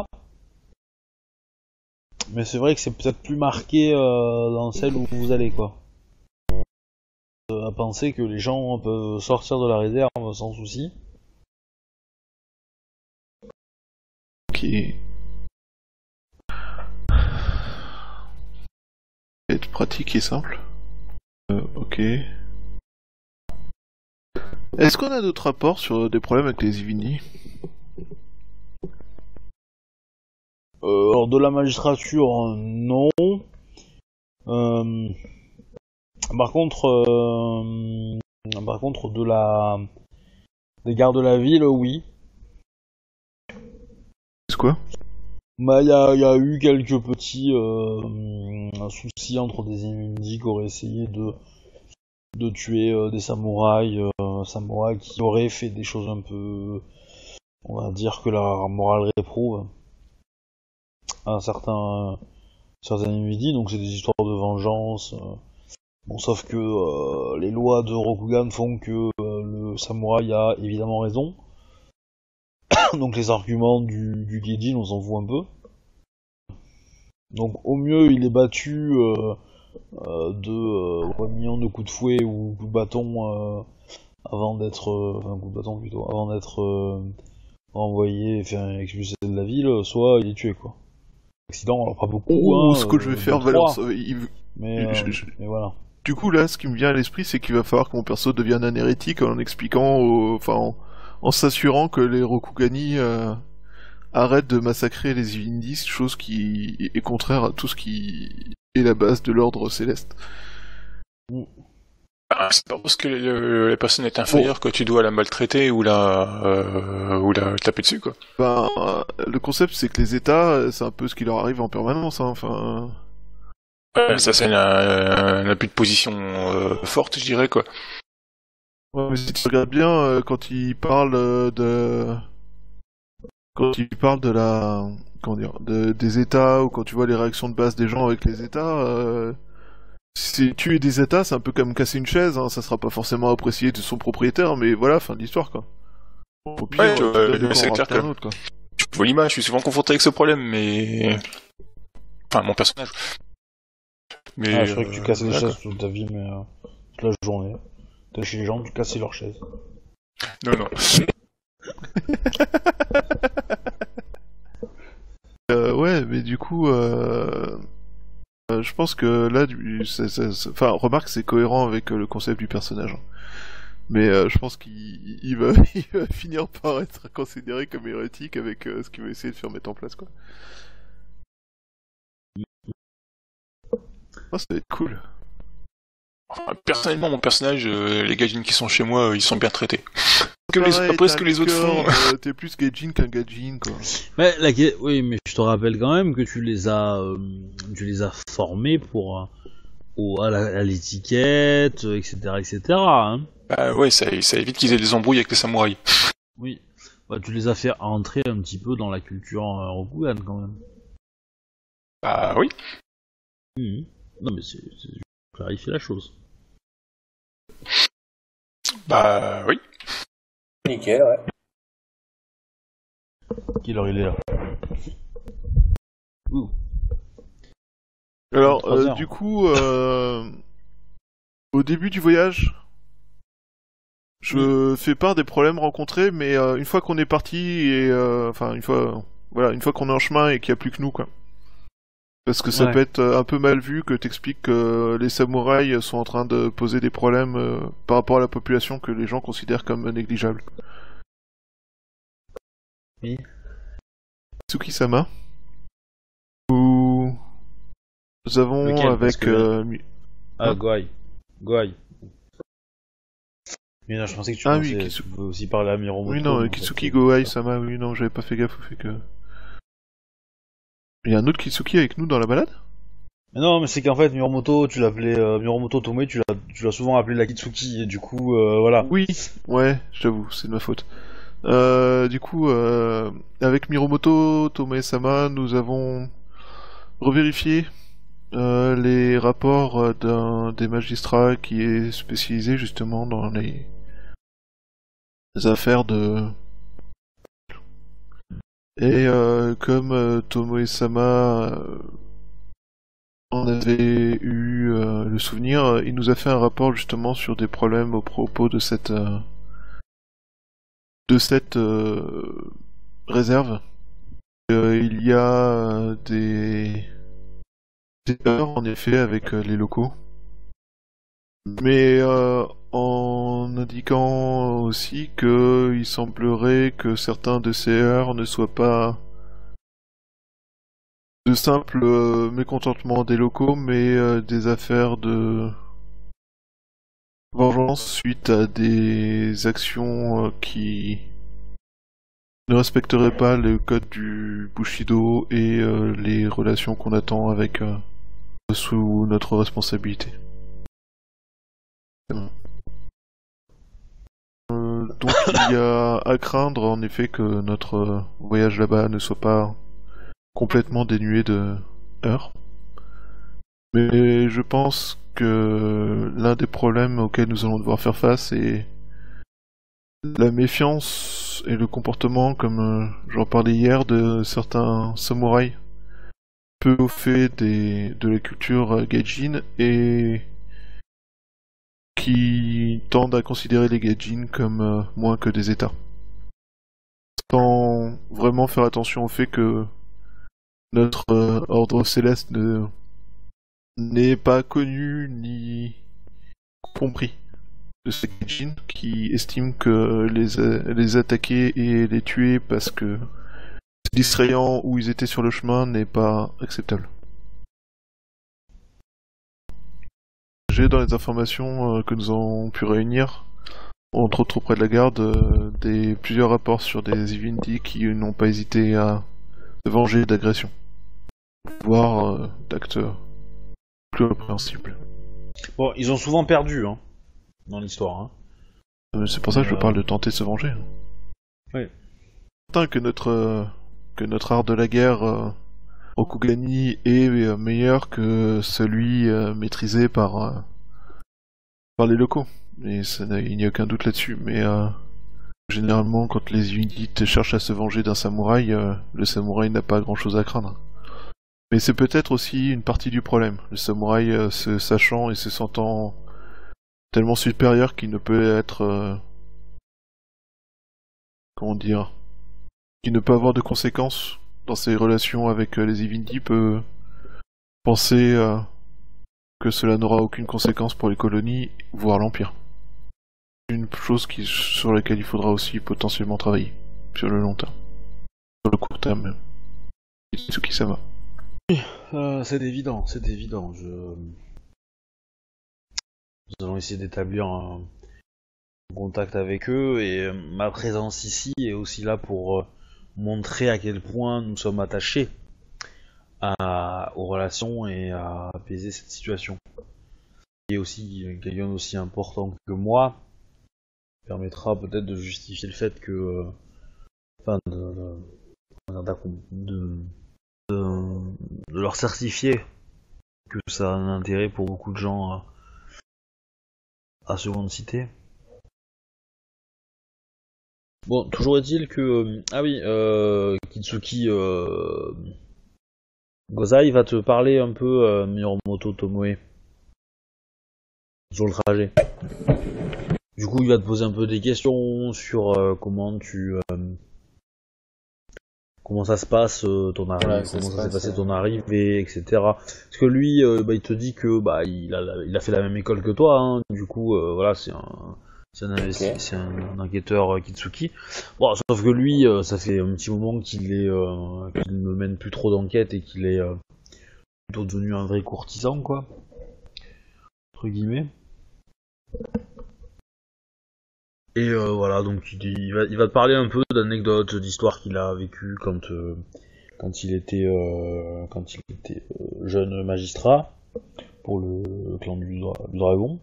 Mais c'est vrai que c'est peut-être plus marqué euh, dans celle où vous allez, quoi. Euh, à penser que les gens peuvent sortir de la réserve sans souci. Qui être pratique et simple. Euh, ok. Est-ce qu'on a d'autres rapports sur des problèmes avec les Ivini? Euh, alors de la magistrature, non. Euh, par contre, euh, par contre de la des gardes de la ville, oui. C'est quoi? Bah il y a, y a eu quelques petits euh, soucis entre des Ivindi qui auraient essayé de de tuer euh, des samouraïs, euh, samouraïs qui auraient fait des choses un peu, on va dire que la morale réprouve à certains certains Ivindi, donc c'est des histoires de vengeance. Euh, bon, sauf que euh, les lois de Rokugan font que euh, le samouraï a évidemment raison. Donc les arguments du, du Gaijin, on s'en fout un peu. Donc au mieux il est battu euh, euh, de euh, un million de coups de fouet ou coups de bâton euh, avant d'être, euh, enfin coups de bâton plutôt, avant d'être euh, renvoyé, enfin expulsé de la ville, soit il est tué quoi. Accident, alors pas beaucoup. Oh, hein, ce que je vais euh, faire, deux, Valence. trois, euh, il- mais, euh, je- je- mais voilà. Du coup, là, ce qui me vient à l'esprit, c'est qu'il va falloir que mon perso devienne un hérétique en expliquant, au- enfin, en, en s'assurant que les Rokugani euh, arrêtent de massacrer les Ilindis, chose qui est contraire à tout ce qui est la base de l'ordre céleste. Ah, c'est pas parce que le- la personne est inférieure que tu dois la maltraiter ou la, euh, ou la taper dessus, quoi. Ben, euh, le concept, c'est que les États, euh, c'est un peu ce qui leur arrive en permanence, hein, enfin... Ouais, ça, c'est un, un abus de position euh, forte, je dirais, quoi. Ouais, mais si tu regardes bien, euh, quand ils parlent euh, de... Quand ils parlent de la... Comment dire de, des États, ou quand tu vois les réactions de base des gens avec les États... Euh... Si tuer des États, c'est un peu comme casser une chaise, hein, ça sera pas forcément apprécié de son propriétaire, mais voilà, fin de l'histoire, quoi. Au pire, Ouais, tu tu vois, donnes euh, des c'est corps clair à un que- autre, quoi. Je vois l'image, je suis souvent confronté avec ce problème, mais... Enfin, mon personnage. Mais, Ah, je croyais que tu euh, cassais les voilà, chaises toute ta vie, mais euh, toute la journée. T'es chez les gens, tu cassais leurs chaises. quoi. Non, non. Euh, ouais, mais du coup, euh... euh, je pense que là, du... c'est- c'est- c'est- enfin, remarque, c'est cohérent avec euh, le concept du personnage. hein. Mais euh, je pense qu'il il va... il va finir par être considéré comme hérétique avec euh, ce qu'il va essayer de faire mettre en place, quoi. Oh, ça va être cool. Enfin, personnellement, mon personnage, euh, les gaijins qui sont chez moi, euh, ils sont bien traités. Que les... Pareil, Après, t'as ce que un les autres font... licorne, euh, T'es plus gaijin qu'un gaijin, quoi. Mais la... oui, mais je te rappelle quand même que tu les as, euh, tu les as formés pour euh, au... à la- à l'étiquette, et cetera, et cetera. Hein. Bah ouais, ça, ça évite qu'ils aient des embrouilles avec les samouraïs. Oui. Bah, tu les as fait entrer un petit peu dans la culture euh, Rokugan quand même. Bah oui. Mhm. Non mais c'est, c'est... je clarifie la chose. Bah oui. Nickel, ouais. Quelle heure il est là? Ouh. Alors, Trois euh, heures. du coup, euh, au début du voyage, je fais part des problèmes rencontrés, mais euh, une fois qu'on est parti et euh, enfin une fois, voilà, une fois qu'on est en chemin et qu'il n'y a plus que nous, quoi. Parce que ça Ouais. peut être euh, un peu mal vu que t'expliques que les samouraïs sont en train de poser des problèmes euh, par rapport à la population que les gens considèrent comme négligeables. Oui. Tsuki-sama. Où nous avons Lequel, parce avec que- euh, Mi- Ah, Hein Goai. Goai. Mais non, je pensais que tu Ah pensais, oui, tu Kitsu- pouvais aussi parler à Miromoto. Oui, non, mais euh, en Kitsuki fait, Goai-sama, oui, non, j'avais pas fait gaffe au fait que... Il y a un autre Kitsuki avec nous dans la balade? Mais non, mais c'est qu'en fait, Miromoto, tu l'appelais, euh, Miromoto Tomei, tu l'as, tu l'as souvent appelé la Kitsuki, et du coup, euh, voilà. Oui, ouais, j'avoue, c'est de ma faute. Euh, du coup, euh, avec Miromoto Tomoe-sama, nous avons revérifié euh, les rapports euh, d'un des magistrats qui est spécialisé justement dans les, les affaires de... Et euh, comme euh, Tomoe-sama euh, en avait eu euh, le souvenir, euh, il nous a fait un rapport justement sur des problèmes au propos de cette euh, de cette euh, réserve. Euh, il y a euh, des des erreurs en effet avec euh, les locaux, mais euh, en indiquant aussi que il semblerait que certains de ces erreurs ne soient pas de simples euh, mécontentements des locaux, mais euh, des affaires de vengeance suite à des actions euh, qui ne respecteraient pas le code du Bushido et euh, les relations qu'on attend avec euh, sous notre responsabilité. C'est bon. Euh, donc il y a à craindre en effet que notre euh, voyage là-bas ne soit pas complètement dénué de heurts. Mais je pense que l'un des problèmes auxquels nous allons devoir faire face est la méfiance et le comportement, comme euh, j'en parlais hier, de certains samouraïs peu au fait des, de la culture gaijin et qui tendent à considérer les gaijin comme euh, moins que des états. Sans vraiment faire attention au fait que notre euh, ordre céleste ne n'est pas connu ni compris de ces gaijin qui estiment que les, les attaquer et les tuer parce que c'est distrayant ou ils étaient sur le chemin n'est pas acceptable. J'ai dans les informations euh, que nous avons pu réunir, entre autres auprès de la garde, euh, des, plusieurs rapports sur des Evinti qui n'ont pas hésité à se venger d'agressions, voire euh, d'actes plus répréhensibles. Bon, ils ont souvent perdu, hein, dans l'histoire. Hein. Euh, c'est pour ça que je Euh... parle de tenter de se venger. Oui. Certain que notre, euh, que notre art de la guerre euh, Rokugani est euh, meilleur que celui euh, maîtrisé par, euh, par les locaux. Mais ça, il n'y a aucun doute là-dessus. Mais euh, généralement, quand les Undites cherchent à se venger d'un samouraï, euh, le samouraï n'a pas grand-chose à craindre. Mais c'est peut-être aussi une partie du problème. Le samouraï euh, se sachant et se sentant tellement supérieur qu'il ne peut être... Euh, comment dire... qu'il ne peut avoir de conséquences dans ses relations avec euh, les Evinti peut penser euh, que cela n'aura aucune conséquence pour les colonies, voire l'Empire. Une chose qui, sur laquelle il faudra aussi potentiellement travailler, sur le long terme. Sur le court terme même. Itsuki Sama. Oui, euh, c'est évident, c'est évident. Je... Nous allons essayer d'établir un contact avec eux et ma présence ici est aussi là pour euh, montrer à quel point nous sommes attachés à, aux relations et à apaiser cette situation. Et aussi quelqu'un d'aussi important que moi permettra peut-être de justifier le fait que, euh, enfin, de, de, de, de leur certifier que ça a un intérêt pour beaucoup de gens à, à seconde cité. Bon, toujours est-il que... Euh, ah oui, euh, Kitsuki euh, Gozai va te parler un peu, euh, Miromoto Tomoe, sur le trajet. Du coup, il va te poser un peu des questions sur euh, comment tu... Euh, comment ça se passe euh, ton arrivée, Ouais, comment ça, ça s'est passé ouais. ton arrivée, et cetera. Parce que lui, euh, bah, il te dit que bah il a, il a fait la même école que toi, hein. Du coup, euh, voilà, c'est un... C'est un, investi- Okay. c'est un enquêteur euh, Kitsuki. Bon, sauf que lui, euh, ça fait un petit moment qu'il est, euh, qu'il ne mène plus trop d'enquêtes et qu'il est euh, plutôt devenu un vrai courtisan, quoi. Entre guillemets. Et euh, voilà, donc il, il, va, il va te parler un peu d'anecdotes, d'histoires qu'il a vécues quand, euh, quand il était, euh, quand il était euh, jeune magistrat pour le, le clan du, dra- du dragon.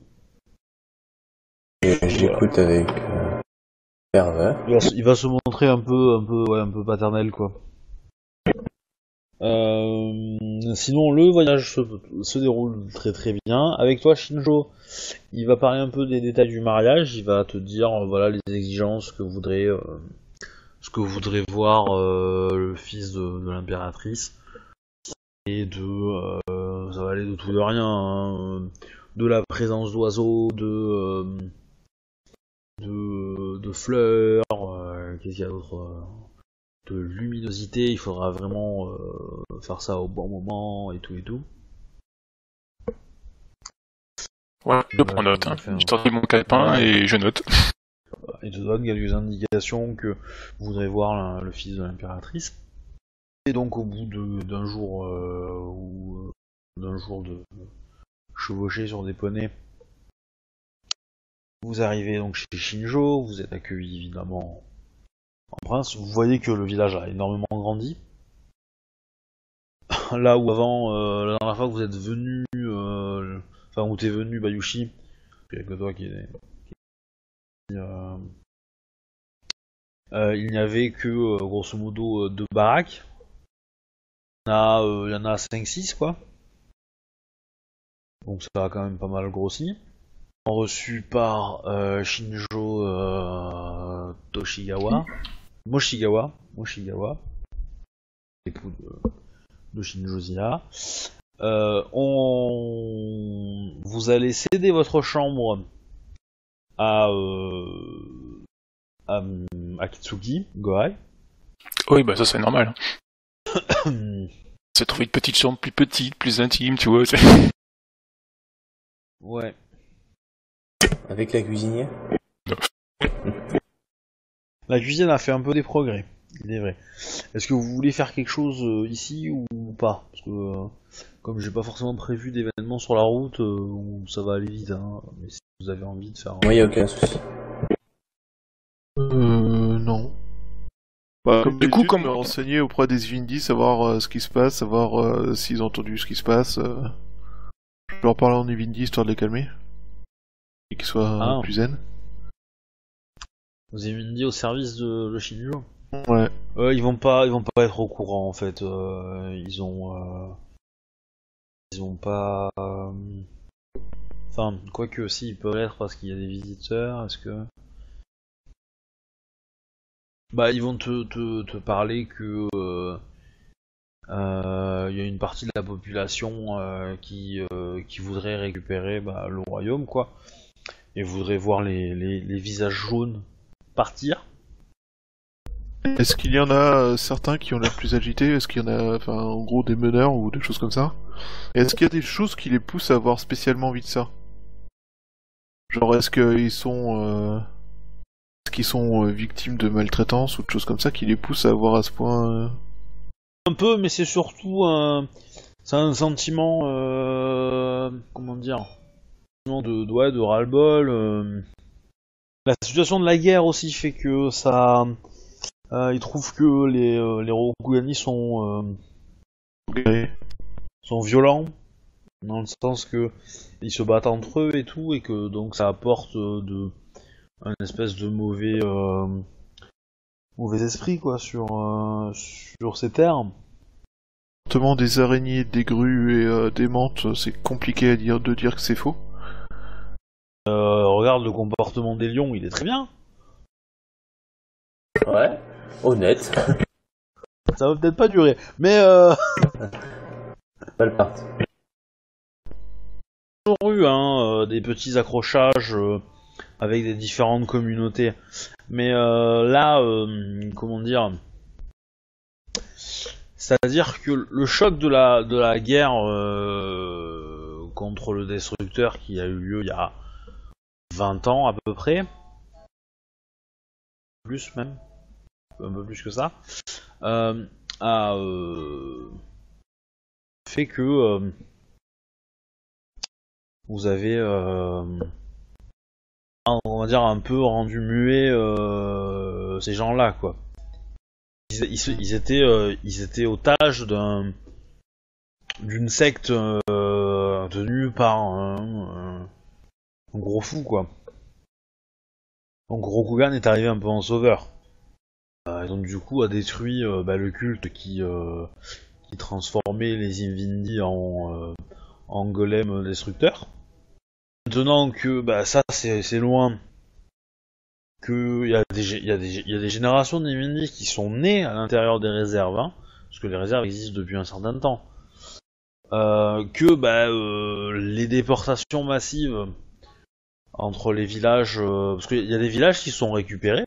Et j'écoute avec euh, ferveur. Il va, il va se montrer un peu, un peu, ouais, un peu paternel, quoi. Euh, sinon, le voyage se, se déroule très très bien. Avec toi, Shinjo, il va parler un peu des détails du mariage. Il va te dire, euh, voilà, les exigences que voudrait, euh, ce que voudrait voir euh, le fils de, de l'impératrice, et de, euh, ça va aller de tout de rien, hein, de la présence d'oiseaux, de euh, De, de fleurs, euh, qu'est-ce qu'il y a d'autre, euh, de luminosité, il faudra vraiment euh, faire ça au bon moment et tout et tout. Ouais, je prends note, hein. Enfin, Je sortis mon calepin ouais. et je note. Il te donne quelques indications que voudrait voir la, le fils de l'impératrice. Et donc au bout de, d'un jour euh, ou d'un jour de chevaucher sur des poneys, vous arrivez donc chez Shinjo, vous êtes accueilli évidemment en prince. Vous voyez que le village a énormément grandi. Là où avant, euh, la dernière fois que vous êtes venu, euh, enfin où t'es venu Bayushi, il n'y a que toi qui est... Qui, euh, euh, il n'y avait que euh, grosso modo euh, deux baraques. Il y en a, euh, il y en a cinq six quoi. Donc ça a quand même pas mal grossi. Reçu par euh, Shinjo euh, Toshigawa, Moshigawa, Moshigawa, époux de, de Shinjozia. Euh, on... Vous allez céder votre chambre à, euh... à... à Kitsuki, Gohai. Oui, bah ça c'est normal. C'est trouver une petite chambre plus petite, plus intime, tu vois. Ouais. Avec la cuisinière. La cuisine a fait un peu des progrès, il est vrai. Est-ce que vous voulez faire quelque chose euh, ici ou pas? Parce que euh, comme j'ai pas forcément prévu d'événements sur la route, euh, ça va aller vite, hein. Mais si vous avez envie de faire... Oui, aucun souci. Euh... Non. Bah, comme du coup, comme comme me renseigner auprès des Vindi, savoir euh, ce qui se passe, savoir euh, s'ils ont entendu ce qui se passe. Euh... Je peux leur parler en Vindi histoire de les calmer. Et qu'ils soient Ah. euh, plus zen. Vous avez mis dit au service de le Shinjo. Ouais. Euh, ils vont pas, ils vont pas être au courant en fait. Euh, ils ont, euh, ils ont pas. Euh... Enfin, quoique si, ils peuvent l'être parce qu'il y a des visiteurs. Est-ce que bah ils vont te te, te parler que euh, euh, y a une partie de la population euh, qui euh, qui voudrait récupérer bah, le royaume quoi, et voudrait voir les les, les visages jaunes partir. Est-ce qu'il y en a euh, certains qui ont l'air plus agités? Est-ce qu'il y en a, enfin, en gros, des meneurs ou des choses comme ça? Et est-ce qu'il y a des choses qui les poussent à avoir spécialement envie de ça? Genre, est-ce qu'ils sont, euh... est-ce qu'ils sont euh, victimes de maltraitance ou de choses comme ça qui les poussent à avoir à ce point? Euh... Un peu, mais c'est surtout un, c'est un sentiment, euh... comment dire, de, de, ouais, de ras-le-bol. Euh... La situation de la guerre aussi fait que ça. Euh, ils trouvent que les, euh, les Rokugani sont, euh, Okay. sont violents, dans le sens que ils se battent entre eux et tout, et que donc ça apporte euh, de, un espèce de mauvais, euh, mauvais esprit quoi sur, euh, sur ces terres. Notamment des araignées, des grues et euh, des menthes, c'est compliqué à dire de dire que c'est faux. Euh, regarde le comportement des lions, il est très bien. Ouais, honnête. Ça va peut-être pas durer, mais euh... Belle partie. toujours eu hein, euh, des petits accrochages euh, avec des différentes communautés, mais euh, là, euh, comment dire, c'est-à-dire que le choc de la de la guerre euh, contre le destructeur qui a eu lieu il y a vingt ans à peu près, plus même, un peu plus que ça, euh, a euh, fait que euh, vous avez, euh, on va dire, un peu rendu muet euh, ces gens-là, quoi. Ils, ils, ils étaient, euh, ils étaient otages d'un, d'une secte euh, tenue par un, un, un gros fou, quoi. Donc Rokugan est arrivé un peu en sauveur. Euh, et donc du coup a détruit euh, bah, le culte qui, euh, qui transformait les Invindi en, euh, en golem destructeurs. Maintenant que bah, ça c'est, c'est loin, qu'il y, y, y a des générations d'Invindi qui sont nées à l'intérieur des réserves, hein, parce que les réserves existent depuis un certain temps, euh, que bah, euh, les déportations massives entre les villages, euh, parce qu'il y a des villages qui sont récupérés.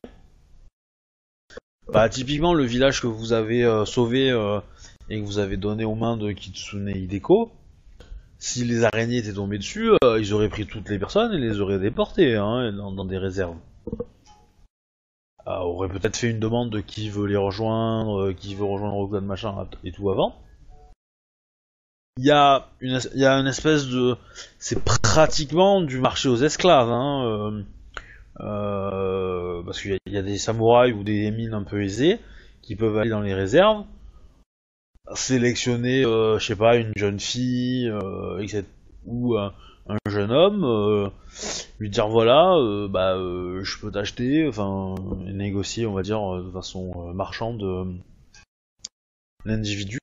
Bah typiquement le village que vous avez euh, sauvé euh, et que vous avez donné aux mains de Kitsune Hideko, si les araignées étaient tombées dessus, euh, ils auraient pris toutes les personnes et les auraient déportées hein, dans, dans des réserves. Euh, aurait peut-être fait une demande de qui veut les rejoindre, euh, qui veut rejoindre Rokugan machin et tout avant. Il y a une, il y a une espèce de, c'est pratiquement du marché aux esclaves, hein. Euh, Euh, parce qu'il y, y a des samouraïs ou des mines un peu aisés qui peuvent aller dans les réserves, sélectionner, euh, je sais pas, une jeune fille, euh, et cetera, ou un, un jeune homme, euh, lui dire voilà, euh, bah, euh, je peux t'acheter, enfin, négocier, on va dire, de façon euh, marchande euh, l'individu.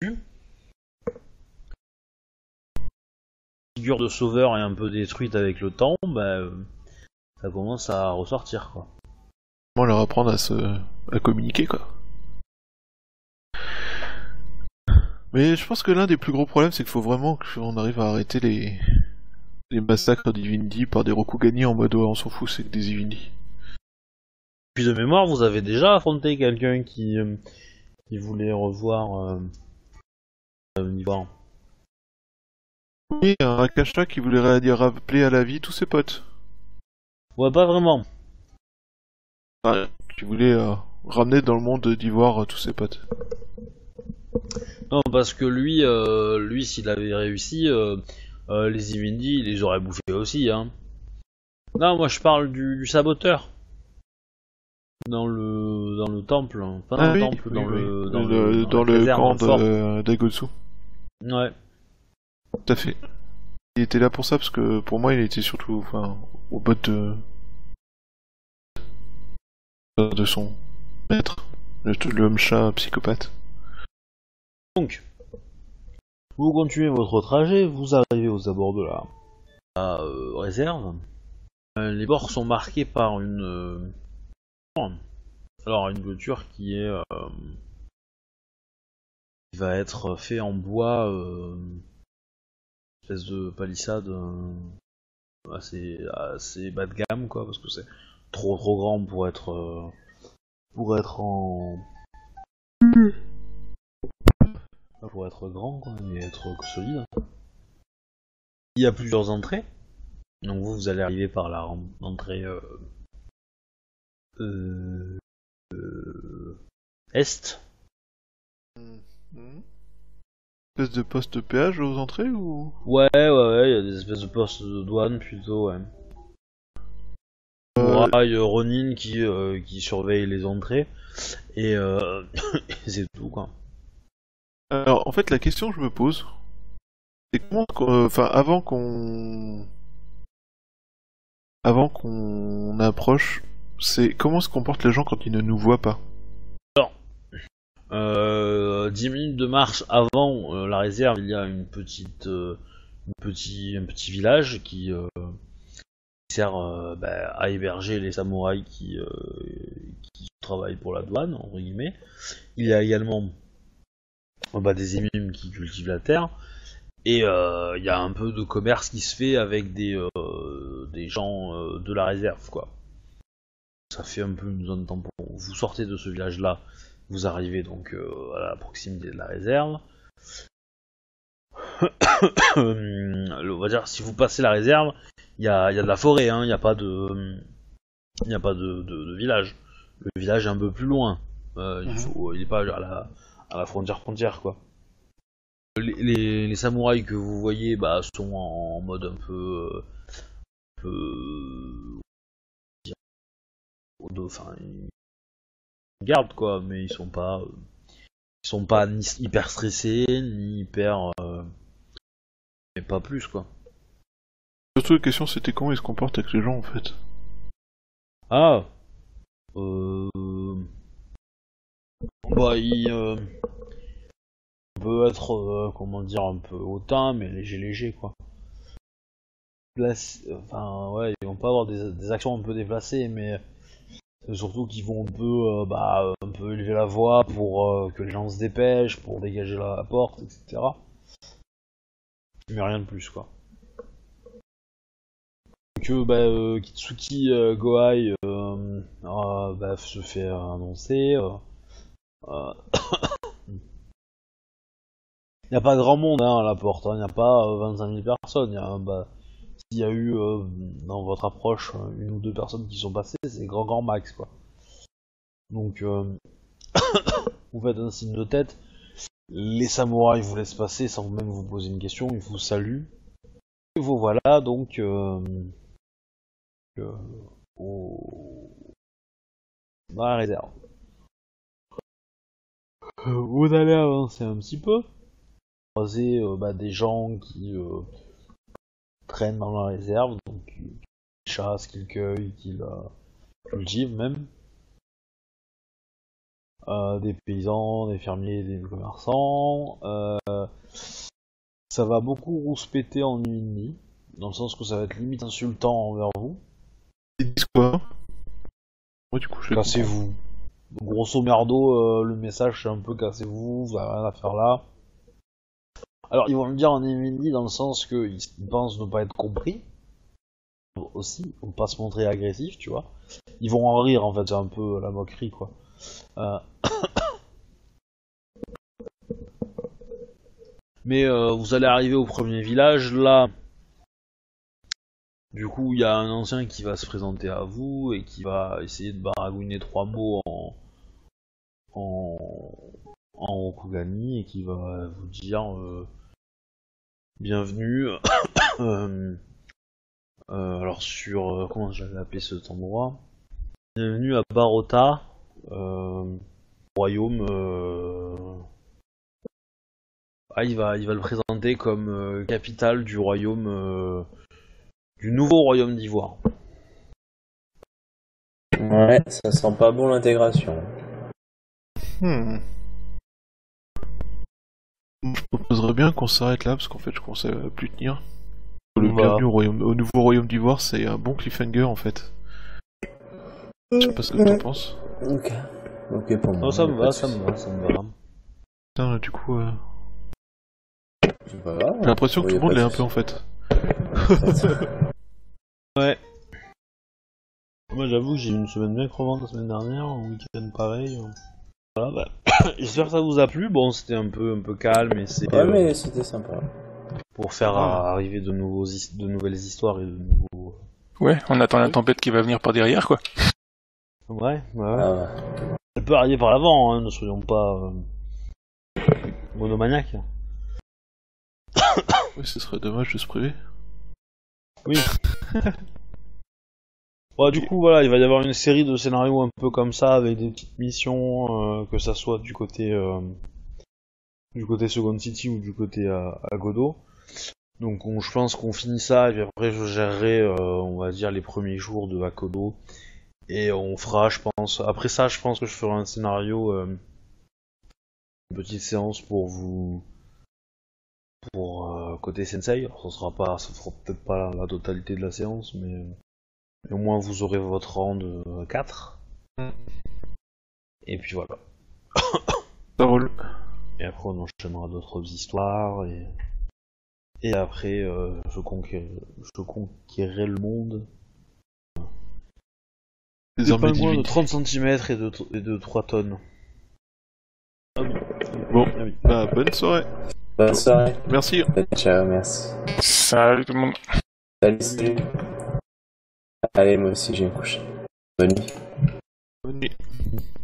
La figure de sauveur est un peu détruite avec le temps, bah. Euh, ça commence à ressortir quoi. Comment leur apprendre à se à communiquer quoi. Mais je pense que l'un des plus gros problèmes, c'est qu'il faut vraiment qu'on arrive à arrêter les les massacres d'Ivindi par des Rokugani en mode ouais, on s'en fout, c'est que des Ivindi. Puis de mémoire, vous avez déjà affronté quelqu'un qui, euh, qui voulait revoir euh, euh, Nivan. Oui, un Akasha qui voulait ré- rappeler à la vie tous ses potes. Ouais, pas vraiment. Enfin, qui voulait euh, ramener dans le monde d'Ivoire euh, tous ses potes. Non, parce que lui, euh, lui, s'il avait réussi, euh, euh, les Ivindi, il les aurait bouffés aussi, hein. Non, moi je parle du, du saboteur. Dans le dans le temple, hein. Pas dans Ah le oui, temple, oui, dans oui. le dans, le, le, dans dans le réserve, camp fort. de d'Aigotsu. Ouais. Tout à fait. Il était là pour ça parce que pour moi il était surtout enfin au bot de de son maître, le l'homme chat psychopathe. Donc, vous continuez votre trajet, vous arrivez aux abords de la, la euh, réserve. Euh, les bords sont marqués par une euh, alors une clôture qui est euh, qui va être fait en bois, euh, espèce de palissade euh, assez assez bas de gamme quoi, parce que c'est trop trop grand pour être euh, pour être en pour être grand quoi, mais être solide. Il y a plusieurs entrées. Donc vous, vous allez arriver par la entrée euh, euh, euh, est. Mmh. Espèce de poste de péage aux entrées ou Ouais, ouais, ouais, il y a des espèces de postes de douane plutôt, ouais. euh... Mouraille, Ronin qui, euh, qui surveille les entrées, et, euh, et c'est tout quoi. Alors en fait la question que je me pose, c'est comment, enfin euh, avant qu'on avant qu'on approche, c'est comment se comportent les gens quand ils ne nous voient pas. Alors, euh, dix minutes de marche avant euh, la réserve, il y a une petite, euh, une petit, un petit village qui, euh, qui sert euh, bah, à héberger les samouraïs qui, euh, qui travaillent pour la douane, entre guillemets. Il y a également bah, des émimes qui cultivent la terre. Et euh, il y a un peu de commerce qui se fait avec des, euh, des gens euh, de la réserve, quoi. Ça fait un peu une zone tampon. Vous sortez de ce village-là, vous arrivez donc euh, à la proximité de la réserve. On va dire, si vous passez la réserve, il y a, y a de la forêt, hein, il n'y a pas de, il n'y a pas de, de, de village. Le village est un peu plus loin. Euh, il faut, il est pas à la, à la frontière frontière, quoi. Les, les, les samouraïs que vous voyez bah, sont en mode un peu, euh, un peu enfin ils gardent quoi, mais ils sont pas euh, ils sont pas ni hyper stressés ni hyper euh, mais pas plus quoi. Surtout la question c'était comment ils se comportent avec les gens en fait. Ah euh... bah ils euh... peut être, euh, comment dire, un peu hautain, mais léger, léger, quoi. Place... Enfin, ouais, ils vont pas avoir des, des actions un peu déplacées, mais c'est surtout qu'ils vont un peu, euh, bah, un peu élever la voix pour euh, que les gens se dépêchent, pour dégager la, la porte, et cetera. Mais rien de plus, quoi. Que bah, euh, Kitsuki euh, Gohai euh, euh, bah, se fait annoncer. Euh, euh... Il n'y a pas grand monde hein, à la porte, il hein, n'y a pas euh, vingt-cinq mille personnes. Y a, bah, s'il y a eu euh, dans votre approche une ou deux personnes qui sont passées, c'est grand grand max quoi. Donc euh, vous faites un signe de tête, les samouraïs vous laissent passer sans même vous poser une question, ils vous saluent. Et vous voilà donc euh, euh, au... dans la réserve. Vous allez avancer un petit peu. Croiser euh, bah, des gens qui euh, traînent dans la réserve, donc qui chassent, qui cueillent, qui la cultivent même. Euh, des paysans, des fermiers, des commerçants. Euh, ça va beaucoup rouspéter en Ivindi, dans le sens que ça va être limite insultant envers vous. Ils disent quoi? Ouais, du coup, je cassez-vous. Donc, grosso merdo, euh, le message c'est un peu cassez-vous, vous avez rien à faire là. Alors ils vont le dire en Emily dans le sens qu'ils pensent ne pas être compris. Aussi, ou pas se montrer agressif, tu vois. Ils vont en rire en fait, c'est un peu la moquerie quoi. Euh... Mais euh, vous allez arriver au premier village, là. Du coup, il y a un ancien qui va se présenter à vous et qui va essayer de baragouiner trois mots en en, en Rokugani et qui va vous dire euh, bienvenue. euh, euh, alors sur euh, comment j'avais appelé cet endroit. Bienvenue à Barota, euh, royaume. Euh... Ah, il va, il va le présenter comme euh, capitale du royaume, euh, du nouveau royaume d'Ivoire. Ouais, ça sent pas bon l'intégration. Hmm. Je proposerais bien qu'on s'arrête là parce qu'en fait je commence à plus tenir. Le Bah. bienvenu au, royaume, au nouveau royaume d'Ivoire, c'est un bon cliffhanger en fait. Je sais pas ce que t'en penses. Ok. Ok pour moi. Non, ça me y a pas va, de ça me souci. va, ça me va. Putain, du coup, euh... C'est pas grave. j'ai l'impression que Ouais, tout le monde y l'est a un pas peu de en fait. Ouais. Moi j'avoue que j'ai eu une semaine bien crevante la semaine dernière, un week-end pareil. Voilà, bah. J'espère que ça vous a plu. Bon, c'était un peu, un peu calme, et c'est Ouais, euh, mais c'était sympa. pour faire Ah. euh, arriver de, nouveaux his- de nouvelles histoires et de nouveaux. Ouais, on attend la tempête qui va venir par derrière, quoi. Ouais, ouais. Ah ouais. Elle peut arriver par l'avant, hein, ne soyons pas euh, monomaniaques. Oui, ce serait dommage de se priver. Oui. Ouais, du coup, voilà, il va y avoir une série de scénarios un peu comme ça, avec des petites missions, euh, que ça soit du côté euh, du côté Second City ou du côté à, à Godot. Donc, on, je pense qu'on finit ça, et puis après, je gérerai, euh, on va dire, les premiers jours de Akodo. Et on fera, je pense, après ça, je pense que je ferai un scénario, euh, une petite séance pour vous, pour euh, côté Sensei. Alors, ça sera pas, ça fera peut-être pas la, la totalité de la séance, mais, mais au moins vous aurez votre rang de quatre. Mm. Et puis voilà. Ça roule. Et après on enchaînera d'autres histoires et et après euh, je conquérirai, je conquérirai le monde. Des Désormais pingouins de divine. trente centimètres et de et de trois tonnes. Ah oui. Bon, Ah oui. bah bonne soirée. Bonne soirée. Merci. Ciao, merci. Salut tout le monde. Salut, salut. Allez, moi aussi, j'ai couché. Bonne nuit. Bonne nuit.